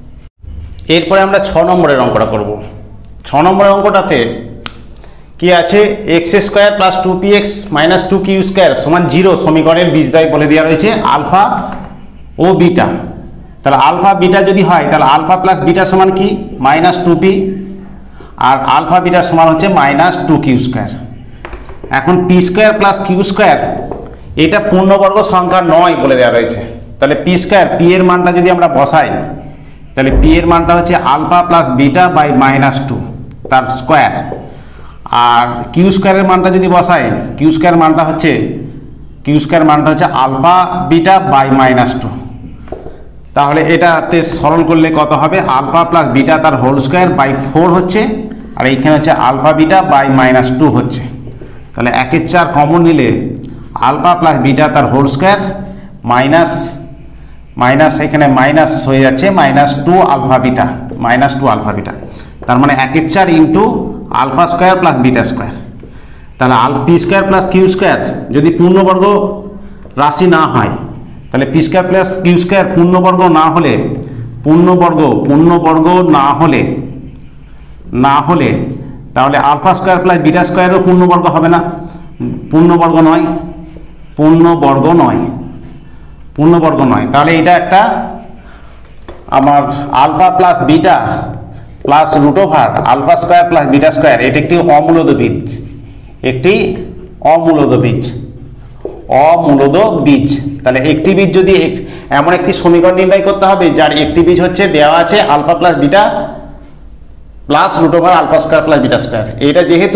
এরপরে আমরা ছ নম্বরের অঙ্কটা করব। ছ নম্বরের অঙ্কটাতে কি আছে, x square plus two p x minus two q square সমান জিরো সমীকরণের বীজদ্বয় বলে দেওয়া রয়েছে আলফা ও বিটা। তাহলে আলফা বিটা যদি হয়, তাহলে আলফা প্লাস বিটা সমান কি মাইনাস টু পি, আর আলফা বিটা সমান হচ্ছে মাইনাস টু কিউ স্কোয়ার। এখন p square plus q square এটা পূর্ণবর্গ সংখ্যা নয় বলে দেওয়া রয়েছে। তাহলে পি স্কোয়ার পি এর মানটা যদি আমরা বসাই, তাহলে পি এর মানটা হচ্ছে alpha plus beta by minus two তার স্কোয়ার, আর কিউ স্কোয়ারের মানটা যদি বসাই, কিউ স্কোয়ার মানটা হচ্ছে কিউ স্কোয়ার মানটা হচ্ছে alpha beta by minus two. তাহলে এটাতে সরল করলে কত হবে, আলফা প্লাস বিটা তার হোল স্কোয়ার বাই ফোর হচ্ছে, আর এইখানে হচ্ছে alpha beta by minus two হচ্ছে। তাহলে একের চার কমন নিলে আলফা প্লাস বিটা তার হোল স্কোয়ার মাইনাস মাইনাস এখানে মাইনাস হয়ে যাচ্ছে minus two alpha beta minus two alpha beta, তার মানে একের চার into alpha square plus beta square. তাহলে আল P square plus q square যদি পূর্ণবর্গ রাশি না হয়, তাহলে P square plus q square পূর্ণবর্গ না হলে পূর্ণবর্গ পূর্ণবর্গ না হলে না হলে তাহলে আলফা স্কোয়ার প্লাস বিটা স্কোয়ারও পূর্ণবর্গ হবে না, পূর্ণবর্গ নয় পূর্ণবর্গ নয় পূর্ণবর্গ নয়। তাহলে এটা একটা আমার alpha plus beta plus root over alpha square plus beta square, এটা একটি অমূলদ বীজ, একটি অমূলদ বীজ অমূলদ বীজ। তাহলে একটি বীজ যদি এমন একটি সমীকরণ নির্ণয় করতে হবে যার একটি বীজ হচ্ছে দেওয়া আছে alpha plus beta plus root over alpha square plus beta square. এটা যেহেতু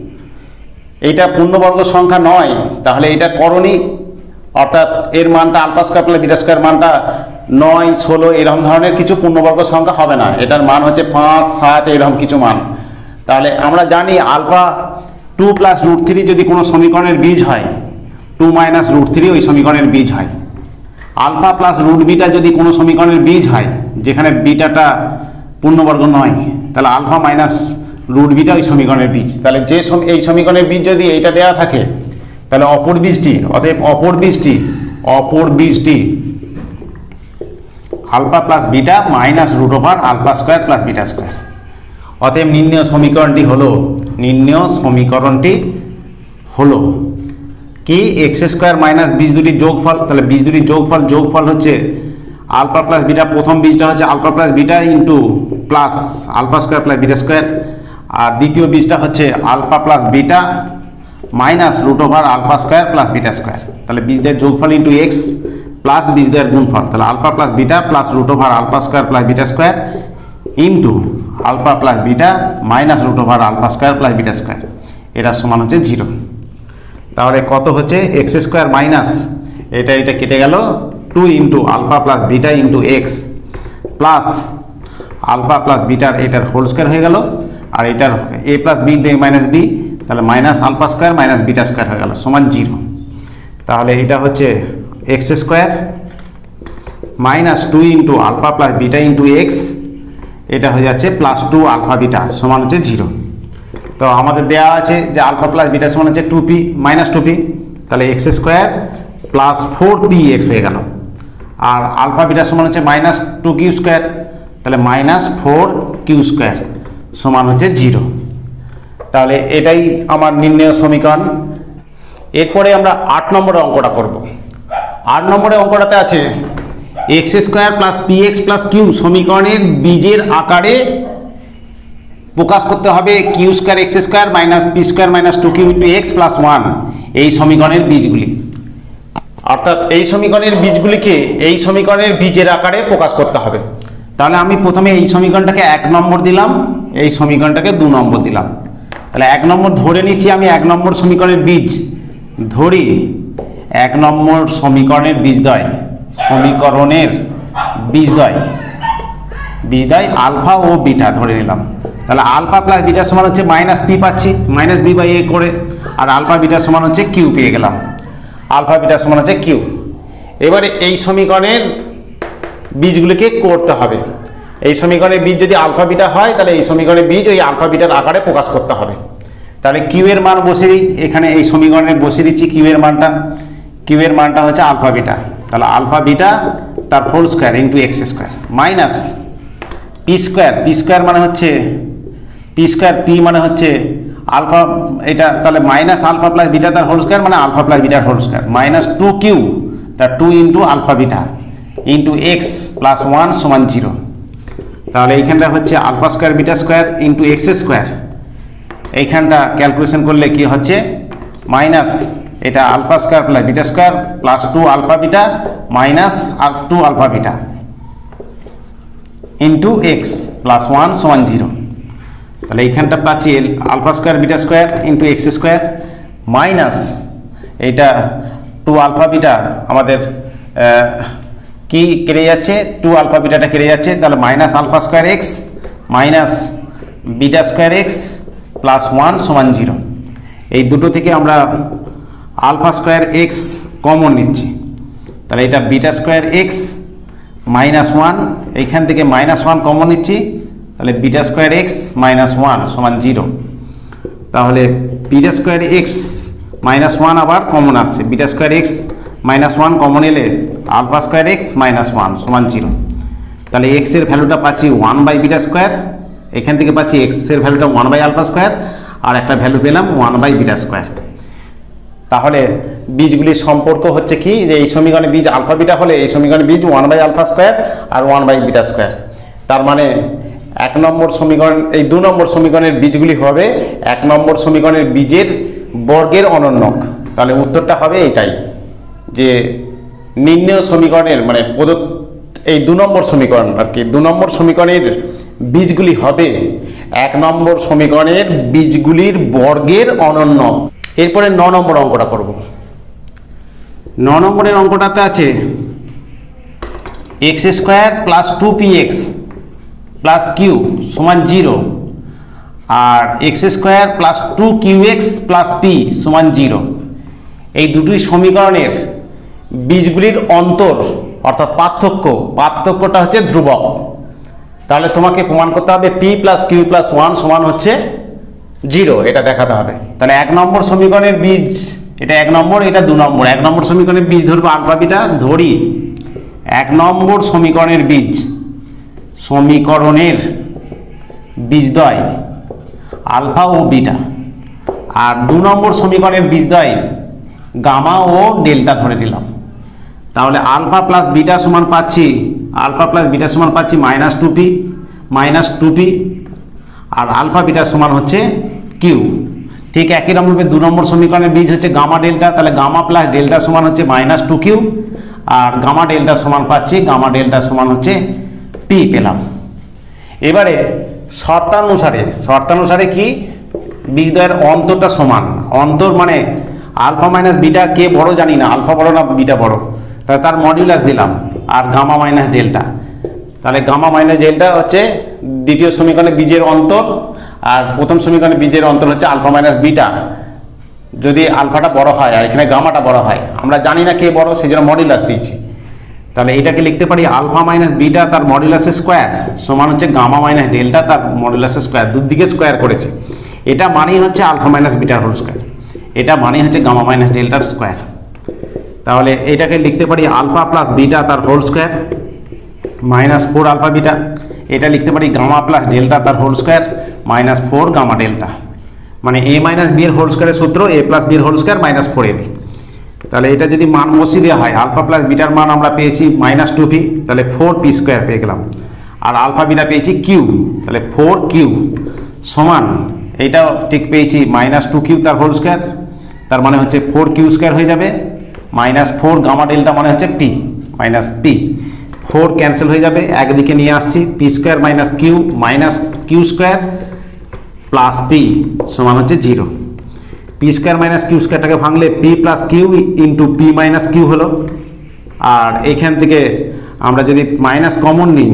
এইটা পূর্ণবর্গ সংখ্যা নয়, তাহলে এটা করণী, অর্থাৎ এর মানটা alpha square plus beta square মানটা নয় ষোলো এরকম ধরনের কিছু পূর্ণবর্গ সংখ্যা হবে না, এটার মান হচ্ছে পাঁচ সাত এরকম কিছু মান। তাহলে আমরা জানি alpha two plus root three যদি কোনো সমীকরণের বীজ হয়, টু মাইনাস রুট থ্রি ওই সমীকরণের বীজ হয়। আলফা প্লাস রুট বিটা যদি কোনো সমীকরণের বীজ হয় যেখানে বিটাটা পূর্ণবর্গ নয়, তাহলে আলফা মাইনাস রুট বিটা ওই সমীকরণের বীজ। তাহলে যে এই সমীকরণের বীজ যদি এইটা দেওয়া থাকে, তাহলে অপর বীজটি অতএব অপর বীজটি অপর বীজটি alpha plus beta minus root over alpha square plus beta square. অতএব নির্ণয় সমীকরণটি হলো নির্ণয় সমীকরণটি হলো কি এক্স স্কোয়ার মাইনাস বীজ দুটির যোগফল। তাহলে বীজ দুটির যোগফল যোগফল হচ্ছে আলফা প্লাস বিটা, প্রথম বীজটা হচ্ছে alpha plus beta into plus alpha square plus beta square, আর দ্বিতীয় বীজটা হচ্ছে alpha plus beta minus root over alpha square plus beta square. তাহলে বীজদের যোগফল ইন্টু এক্স প্লাস বীজদের গুণফল, তাহলে alpha plus beta plus root over alpha square plus beta square into alpha plus beta minus root over alpha square plus beta square, এটা সমান হচ্ছে জিরো। তাহলে কত হচ্ছে এক্স স্কোয়ার মাইনাস এটা এটা কেটে গেল two into alpha plus beta into x plus alpha plus বিটার এটার হোল স্কোয়ার হয়ে গেল, আর এটার a plus b minus b, তাহলে minus alpha square minus beta square হয়ে গেল সমান জিরো। তাহলে এটা হচ্ছে x square minus two into alpha plus beta into x, এটা হয়ে যাচ্ছে প্লাস টু আলফা বিটা সমান হচ্ছে জিরো। তো আমাদের দেওয়া আছে যে আলফা প্লাস বিটা সমান হচ্ছে two p minus two p, তাহলে x square plus four p x হয়ে গেল, আর আলফা বিটা সমান হচ্ছে মাইনাস টু কিউ স্কোয়ার, তাহলে মাইনাস ফোর কিউ স্কোয়ার সমান হচ্ছে জিরো। তাহলে এটাই আমার নির্ণয় সমীকরণ। এরপরে আমরা আট নম্বরের অঙ্কটা করব। আট নম্বরের অঙ্কটাতে আছে x square plus P x plus q সমীকরণের বীজের আকারে প্রকাশ করতে হবে q square x square minus p square minus two q into x plus one, এই সমীকরণের বীজগুলি। অর্থাৎ এই সমীকরণের বীজগুলিকে এই সমীকরণের বীজের আকারে প্রকাশ করতে হবে। তাহলে আমি প্রথমে এই সমীকরণটাকে এক নম্বর দিলাম, এই সমীকরণটাকে দু নম্বর দিলাম। তাহলে এক নম্বর ধরে নিচ্ছি আমি এক নম্বর সমীকরণের বীজ ধরি, এক নম্বর সমীকরণের বীজদ্বয় সমীকরণের বীজদ্বয় বীজদ্বয় আলফা ও বিটা ধরে নিলাম। তাহলে আলফা প্লাস বিটা সমান হচ্ছে মাইনাস পি পাচ্ছি মাইনাস বি বাই এ করে, আর আলফা বিটা সমান হচ্ছে কিউ পেয়ে গেলাম, আলফা বিটা সমান হচ্ছে কিউ। এবারে এই সমীকরণের বীজগুলিকে করতে হবে। এই সমীকরণের বীজ যদি আলফা বিটা হয় তাহলে এই সমীকরণের বীজ ওই আলফা বিটার আকারে প্রকাশ করতে হবে। তাহলে কিউ এর মান বসে দিই এখানে, এই সমীকরণে বসে দিচ্ছি কিউ এর মানটা, কিউ এর মানটা হচ্ছে আলফা বিটা, তাহলে আলফা বিটা তার whole square into x square minus p square, P square মানে হচ্ছে পি স্কোয়ার পি মানে হচ্ছে আলফা, এটা তাহলে মাইনাস আলফা প্লাস বিটা তার হোল স্কোয়ার মানে আলফা প্লাস বিটার whole square minus two q তার two into alpha beta into x plus one সমান জিরো। তাহলে এইখানটা হচ্ছে alpha square beta square into x square, এইখানটা ক্যালকুলেশন করলে কি হচ্ছে মাইনাস এটা alpha square plus beta square plus two alpha beta minus আর two alpha beta into x plus one সমান জিরো। তাহলে এইখানটা পাচ্ছি alpha square beta square into x square minus এইটা টু আলফা বিটা আমাদের কি কেটে যাচ্ছে, টু আলফা বিটাটা কেটে যাচ্ছে, তাহলে minus alpha square x minus beta square x plus one সমান জিরো। এই দুটো থেকে আমরা আলফা স্কোয়ার এক্স কমন নিচ্ছি, তাহলে এটা beta square x minus one, এইখান থেকে মাইনাস ওয়ান কমন নিচ্ছি, তাহলে beta square x minus one সমান জিরো। তাহলে beta square x minus one আবার কমন আসছে, beta square x minus one common এলে alpha square x minus one সমান জিরো। তাহলে এক্স এর ভ্যালুটা পাচ্ছি ওয়ান বাই বিটা স্কোয়ার, এখান থেকে পাচ্ছি এক্স এর ভ্যালুটা ওয়ান বাই আলফা স্কোয়ার, আর একটা ভ্যালু পেলাম ওয়ান বাই বিটা স্কোয়ার। তাহলে বীজগুলির সম্পর্ক হচ্ছে কি, যে এই সমীকরণে বীজ আলফা বিটা হলে এই সমীকরণে বীজ ওয়ান বাই আলফা স্কোয়ার আর ওয়ান বাই বিটা স্কোয়ার। তার মানে এক নম্বর সমীকরণ এই দু নম্বর সমীকরণের বীজগুলি হবে এক নম্বর সমীকরণের বীজের বর্গের অনন্যক। তাহলে উত্তরটা হবে এটাই, যে নির্ণয় সমীকরণের মানে প্রদত্ত এই দু নম্বর সমীকরণ আর কি, দু নম্বর সমীকরণের বীজগুলি হবে এক নম্বর সমীকরণের বীজগুলির বর্গের অনন্যক। এরপরে ন নম্বর অঙ্কটা করব। ন নম্বরের অঙ্কটাতে আছে x square plus two p x plus Q সমান জিরো, আর x square plus two q x plus P সমান জিরো। এই দুটি সমীকরণের বীজগুলির অন্তর অর্থাৎ পার্থক্য, পার্থক্যটা হচ্ছে ধ্রুবক। তাহলে তোমাকে প্রমাণ করতে হবে p plus q plus one সমান হচ্ছে জিরো, এটা দেখাতে হবে। তাহলে এক নম্বর সমীকরণের বীজ এটা এক নম্বর, এটা দু নম্বর। এক নম্বর সমীকরণের বীজ ধরবো আলফা বিটা, ধরি এক নম্বর সমীকরণের বীজ সমীকরণের বীজদ্বয় আলফা ও বিটা, আর দু নম্বর সমীকরণের বীজদ্বয় গামা ও ডেল্টা ধরে নিলাম। তাহলে আলফা প্লাস বিটা সমান পাচ্ছি আলফা প্লাস বিটা সমান পাচ্ছি minus two p minus two p আর আলফা বিটা সমান হচ্ছে কিউ। ঠিক একই রকমভাবে দু নম্বর সমীকরণের বীজ হচ্ছে গামা ডেল্টা, তাহলে গামা প্লাস ডেল্টা সমান হচ্ছে মাইনাস টু কিউ আর গামা ডেল্টা সমান পাচ্ছি গামা ডেল্টা সমান হচ্ছে পি পেলাম। এবারে শর্তানুসারে শর্তানুসারে কি বীজদ্বয়ের অন্তরটা সমান, অন্তর মানে আলফা মাইনাস বিটা কে বড় জানি না, আলফা বড় না বিটা বড়, তাহলে তার মডিউলাস দিলাম আর গামা মাইনাস ডেল্টা। তাহলে গামা মাইনাস ডেল্টা হচ্ছে দ্বিতীয় সমীকরণে বীজের অন্তর আর প্রথম সমীকরণে বীজের অন্তর হচ্ছে আলফা মাইনাস বিটা। যদি আলফাটা বড় হয় আর এখানে গামাটা বড় হয়, আমরা জানি না কে বড়, সেই জন্য মডিউলাস দিয়েছি। তাহলে এটাকে লিখতে পারি আলফা মাইনাস বিটা তার মডিউলাসের স্কোয়ার সমান হচ্ছে গামা মাইনাস ডেল্টা তার মডিউলাসের স্কোয়ার, দুদিকে স্কোয়ার করেছে। এটা মানেই হচ্ছে আলফা মাইনাস বিটার হোল স্কোয়ার, এটা মানেই হচ্ছে গামা মাইনাস ডেল্টার স্কোয়ার। তাহলে এটাকে লিখতে পারি আলফা প্লাস বিটা তার whole square minus four alpha beta, এটা লিখতে পারি গামা প্লাস ডেল্টা তার whole square minus four gamma delta, মানে এ মাইনাস বি এর হোল স্কোয়ারের সূত্র এ প্লাস বি এর whole square minus four a b. তাহলে এটা যদি মান বসিয়ে দেওয়া হয় আলফা প্লাস বিটার মান আমরা পেয়েছি মাইনাস টু পি, তাহলে ফোর পি স্কোয়ার পেয়ে গেলাম, আর আলফা বিটা পেয়েছি কিউ, তাহলে ফোর কিউ সমান এইটাও ঠিক পেয়েছি মাইনাস টু কিউ তার হোল স্কোয়ার, তার মানে হচ্ছে ফোর কিউ স্কোয়ার হয়ে যাবে মাইনাস ফোর গামা ডেল্টা মানে হচ্ছে p minus p, four cancel হয়ে যাবে একদিকে নিয়ে আসছি, p square minus q minus q square plus P সমান হচ্ছে zero. P square minus q স্কোয়ারটাকে ভাঙলে p plus q into P minus q হলো, আর এখান থেকে আমরা যদি মাইনাস কমন নিই,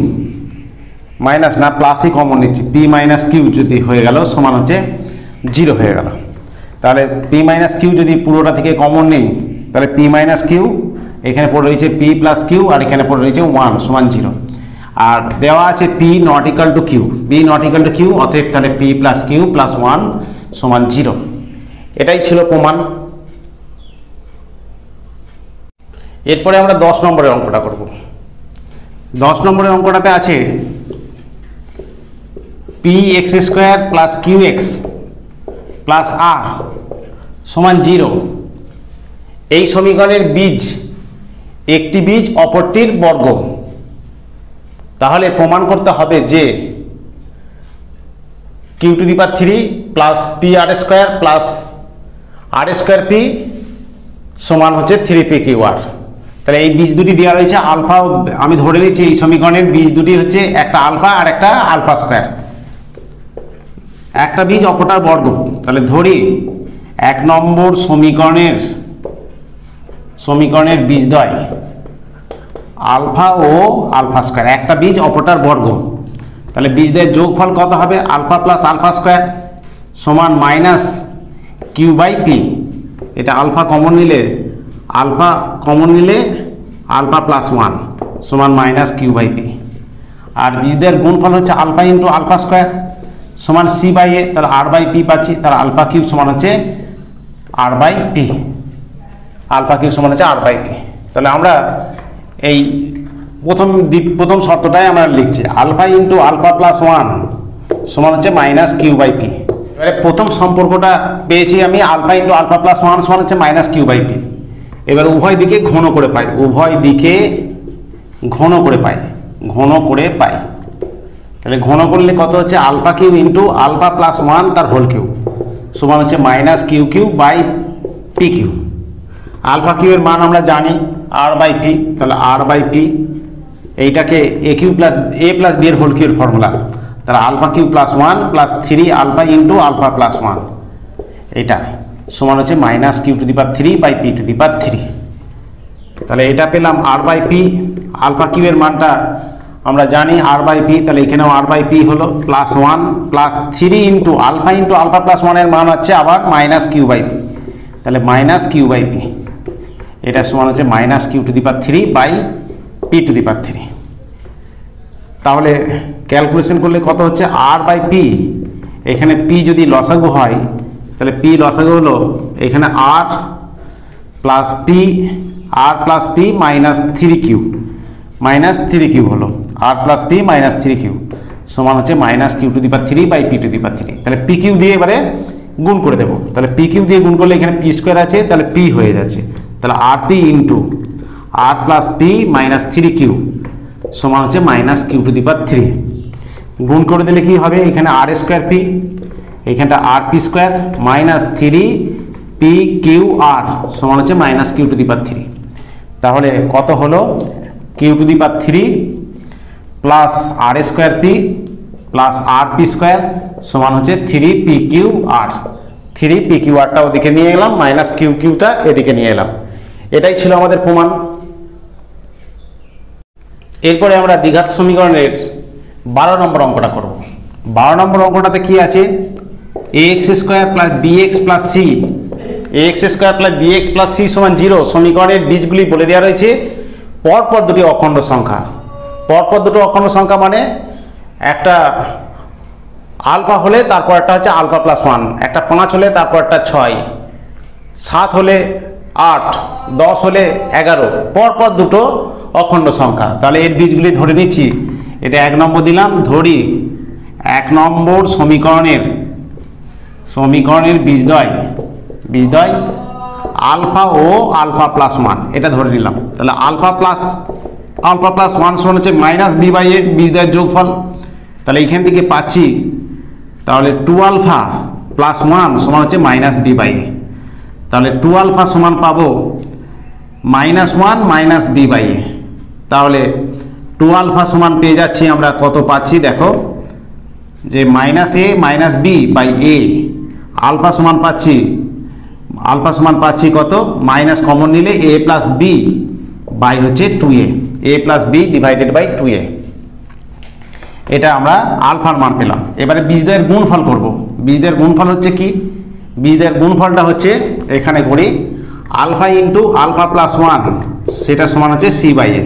মাইনাস না প্লাসই কমন নিচ্ছি, পি মাইনাস কিউ যদি হয়ে গেল সমান হচ্ছে জিরো হয়ে গেল। তাহলে পি মাইনাস কিউ যদি পুরোটা থেকে কমন নেই তাহলে পি মাইনাস কিউ এখানে পড়ে রয়েছে পি প্লাস কিউ আর এখানে পড়ে রয়েছে ওয়ান সমান জিরো, আর দেওয়া আছে p not equal to q, p not equal to q, অতএব তাহলে P plus q plus one সমান জিরো। এটাই ছিল প্রমাণ। এরপরে আমরা দশ নম্বরের অঙ্কটা করব। দশ নম্বরের অঙ্কটাতে আছে p x square plus q x plus আর সমান জিরো। এই সমীকরণের বীজ একটি বীজ অপরটির বর্গ। তাহলে প্রমাণ করতে হবে যে q to the power three plus P r square plus R square p সমান হচ্ছে থ্রি পি কিউ আর। তাহলে এই বীজ দুটি দেওয়া রয়েছে আলফা, আমি ধরে নিচ্ছি এই সমীকরণের বীজ দুটি হচ্ছে একটা আলফা আর একটা আলফা স্কোয়ার, একটা বীজ অপরটার বর্গ। তাহলে ধরি এক নম্বর সমীকরণের সমীকরণের বীজদ্বয় আলফা ও আলফা স্কোয়ার, একটা বীজ অপরটার বর্গ। তাহলে বীজদ্বয়ের যোগফল কত হবে? আলফা প্লাস আলফা স্কোয়ার সমান মাইনাস কিউ বাই পি। এটা আলফা কমন নিলে আলফা কমন নিলে আলফা প্লাস ওয়ান সমান মাইনাস কিউ বাই পি, আর বীজদ্বয়ের গুণফল হচ্ছে আলফা ইন্টু আলফা স্কোয়ার সমান সি বাই এ, তাহলে আর বাই পি পাচ্ছি, তাহলে আলফা কিউ সমান হচ্ছে আর বাই পি, আলফা কিউ সমান হচ্ছে আর বাই পি। তাহলে আমরা এই প্রথম প্রথম শর্তটাই আমরা লিখছি alpha into alpha plus one সমান হচ্ছে মাইনাস কিউ বাই পি। এবারে প্রথম সম্পর্কটা পেয়েছি আমি alpha into alpha plus one সমান হচ্ছে মাইনাস কিউ বাই পি। এবার উভয় দিকে ঘন করে পাই, উভয় দিকে ঘন করে পাই, ঘন করে পাই। তাহলে ঘন করলে কত হচ্ছে alpha cube into alpha plus one তার হোল কিউ সমান হচ্ছে minus q cube by p cube. Alpha Q এর মান আমরা জানি আর বাই পি, তাহলে আর বাই পি এইটাকে A Q plus A plus B এর হোল কিউর ফর্মুলা, তাহলে alpha Q plus one plus three alpha into alpha plus one এইটা সমান হচ্ছে minus Q to the power three by P to the power three. তাহলে এটা পেলাম R by P, alpha Q এর মানটা আমরা জানি আর বাই পি, তাহলে এখানেও আর বাই পি হলো plus one plus three into alpha into alpha plus ওয়ানের মান হচ্ছে আবার মাইনাস কিউ বাই পি, তাহলে মাইনাস কিউ বাই পি এটা সমান হচ্ছে minus Q to the power three by P to the power three. তাহলে ক্যালকুলেশন করলে কত হচ্ছে আর বাই পি, এখানে পি যদি লসাগু হয় তাহলে পি লসাগু হলো এখানে R plus P R plus P minus three Q minus three Q হলো, R plus P minus three Q সমান হচ্ছে minus Q to the power three by P to the power three. তাহলে পি কিউ দিয়ে এবারে গুণ করে দেবো। তাহলে পি কিউ দিয়ে গুণ করলে এখানে পি স্কোয়ার আছে, তাহলে পি হয়ে যাচ্ছে। তাহলে R P into R plus P minus three Q সমান হচ্ছে minus Q to the power three. গুণ করে দিলে কি হবে, এখানে আর স্কোয়ার পি, এখানটা R P square minus three P Q R সমান হচ্ছে minus Q to the power three. তাহলে কত হলো, Q to the power three plus R square P plus R P square সমান হচ্ছে three P Q R. Three P Q আরটা ওদিকে নিয়ে এলাম, মাইনাস কিউ কিউটা এদিকে নিয়ে এলাম। এটাই ছিল আমাদের প্রমাণ। এরপরে আমরা দ্বিঘাত সমীকরণের বারো নম্বর অঙ্কটা করব। বারো নম্বর অঙ্কটাতে কি আছে, A X square plus B X plus C, A X square plus B X plus C সমান জিরো। সমীকরণের বীজগুলি বলে দেওয়া রয়েছে পরপর দুটি অখণ্ড সংখ্যা। পরপর দুটো অখণ্ড সংখ্যা মানে একটা আলফা হলে তারপর একটা হচ্ছে আলফা প্লাস ওয়ান, একটা পাঁচ হলে তারপর একটা ছয়, সাত হলে আট, দশ হলে এগারো, পরপর দুটো অখণ্ড সংখ্যা। তাহলে এর বীজগুলি ধরে নিচ্ছি। এটা এক নম্বর দিলাম, ধরি এক নম্বর সমীকরণের সমীকরণের বীজদ্বয় বীজদ্বয় আলফা ও আলফা প্লাস ওয়ান, এটা ধরে নিলাম। তাহলে alpha plus alpha plus one সমান হচ্ছে মাইনাস বি বাই এ, বীজদ্বয়ের যোগফল। তাহলে এখান থেকে পাচ্ছি তাহলে টু আলফা প্লাস ওয়ান সমান হচ্ছে মাইনাস বি বাই এ। তাহলে টু আলফা সমান পাবো minus one minus B by এ। তাহলে টু আলফা সমান পেয়ে যাচ্ছি আমরা কত পাচ্ছি, দেখো যে minus A minus B by A. Alpha সমান পাচ্ছি আলফা সমান পাচ্ছি কত, মাইনাস কমন নিলে এ প্লাস বি বাই হচ্ছে two A, A plus B divided by two A. এটা আমরা আলফার মান পেলাম। এবারে বীজদ্বয়ের গুণফল করব। বীজদ্বয়ের গুণফল হচ্ছে কি, বীজদ্বয়ের গুণফলটা হচ্ছে এখানে করি alpha into alpha plus one, সেটা সমান হচ্ছে সি বাই এ।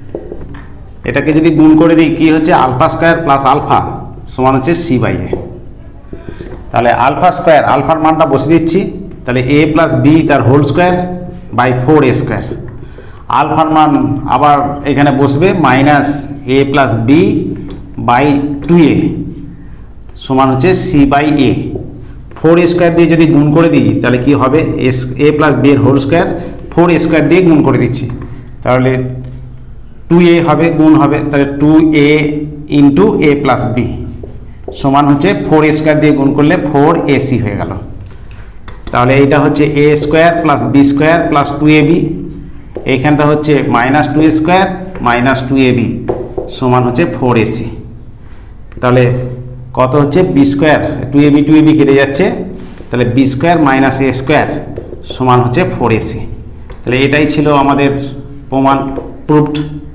এটাকে যদি গুণ করে দিই কি হচ্ছে, আলফা স্কোয়ার প্লাস আলফা সমান হচ্ছে সি বাই এ। তাহলে আলফা স্কোয়ার, আলফার মানটা বসে দিচ্ছি। তাহলে এ প্লাস বি তার whole square by four A square. আলফার মান আবার এখানে বসবে minus A plus B by two A সমান হচ্ছে C by A. Four A square দিয়ে যদি গুণ করে দিই তাহলে কি হবে, এস এ প্লাস বি এর whole square four A square দিয়ে গুণ করে দিচ্ছি। তাহলে টু এ হবে, গুণ হবে, তাহলে two A into A plus B সমান হচ্ছে ফোর এ স্কোয়ার দিয়ে গুণ করলে ফোর এ সি হয়ে গেল। তাহলে এইটা হচ্ছে A square plus B square plus two A B, এইখানটা হচ্ছে minus two square minus two A B সমান হচ্ছে ফোর এ সি। তাহলে কত হচ্ছে, B square, two A B two A B কেটে যাচ্ছে, তাহলে B square minus A square সমান হচ্ছে ফোর এ সি। তাহলে এটাই ছিল আমাদের প্রমাণ, প্রুভড।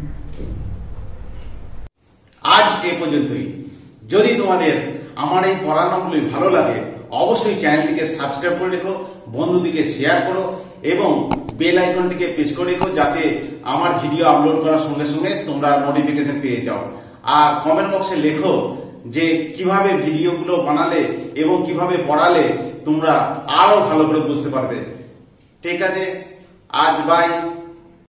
আজ এ পর্যন্তই। যদি তোমাদের আমার এই পড়ানোগুলি ভালো লাগে অবশ্যই চ্যানেলটিকে সাবস্ক্রাইব করে রেখো, বন্ধুদিকে শেয়ার করো এবং বেল আইকনটিকে প্রেস করে রেখো যাতে আমার ভিডিও আপলোড করার সঙ্গে সঙ্গে তোমরা নোটিফিকেশন পেয়ে যাও। আর কমেন্ট বক্সে লেখো যে কিভাবে ভিডিওগুলো বানালে এবং কিভাবে পড়ালে তোমরা আরো ভালো করে বুঝতে পারবে। ঠিক আছে, আজ বাই।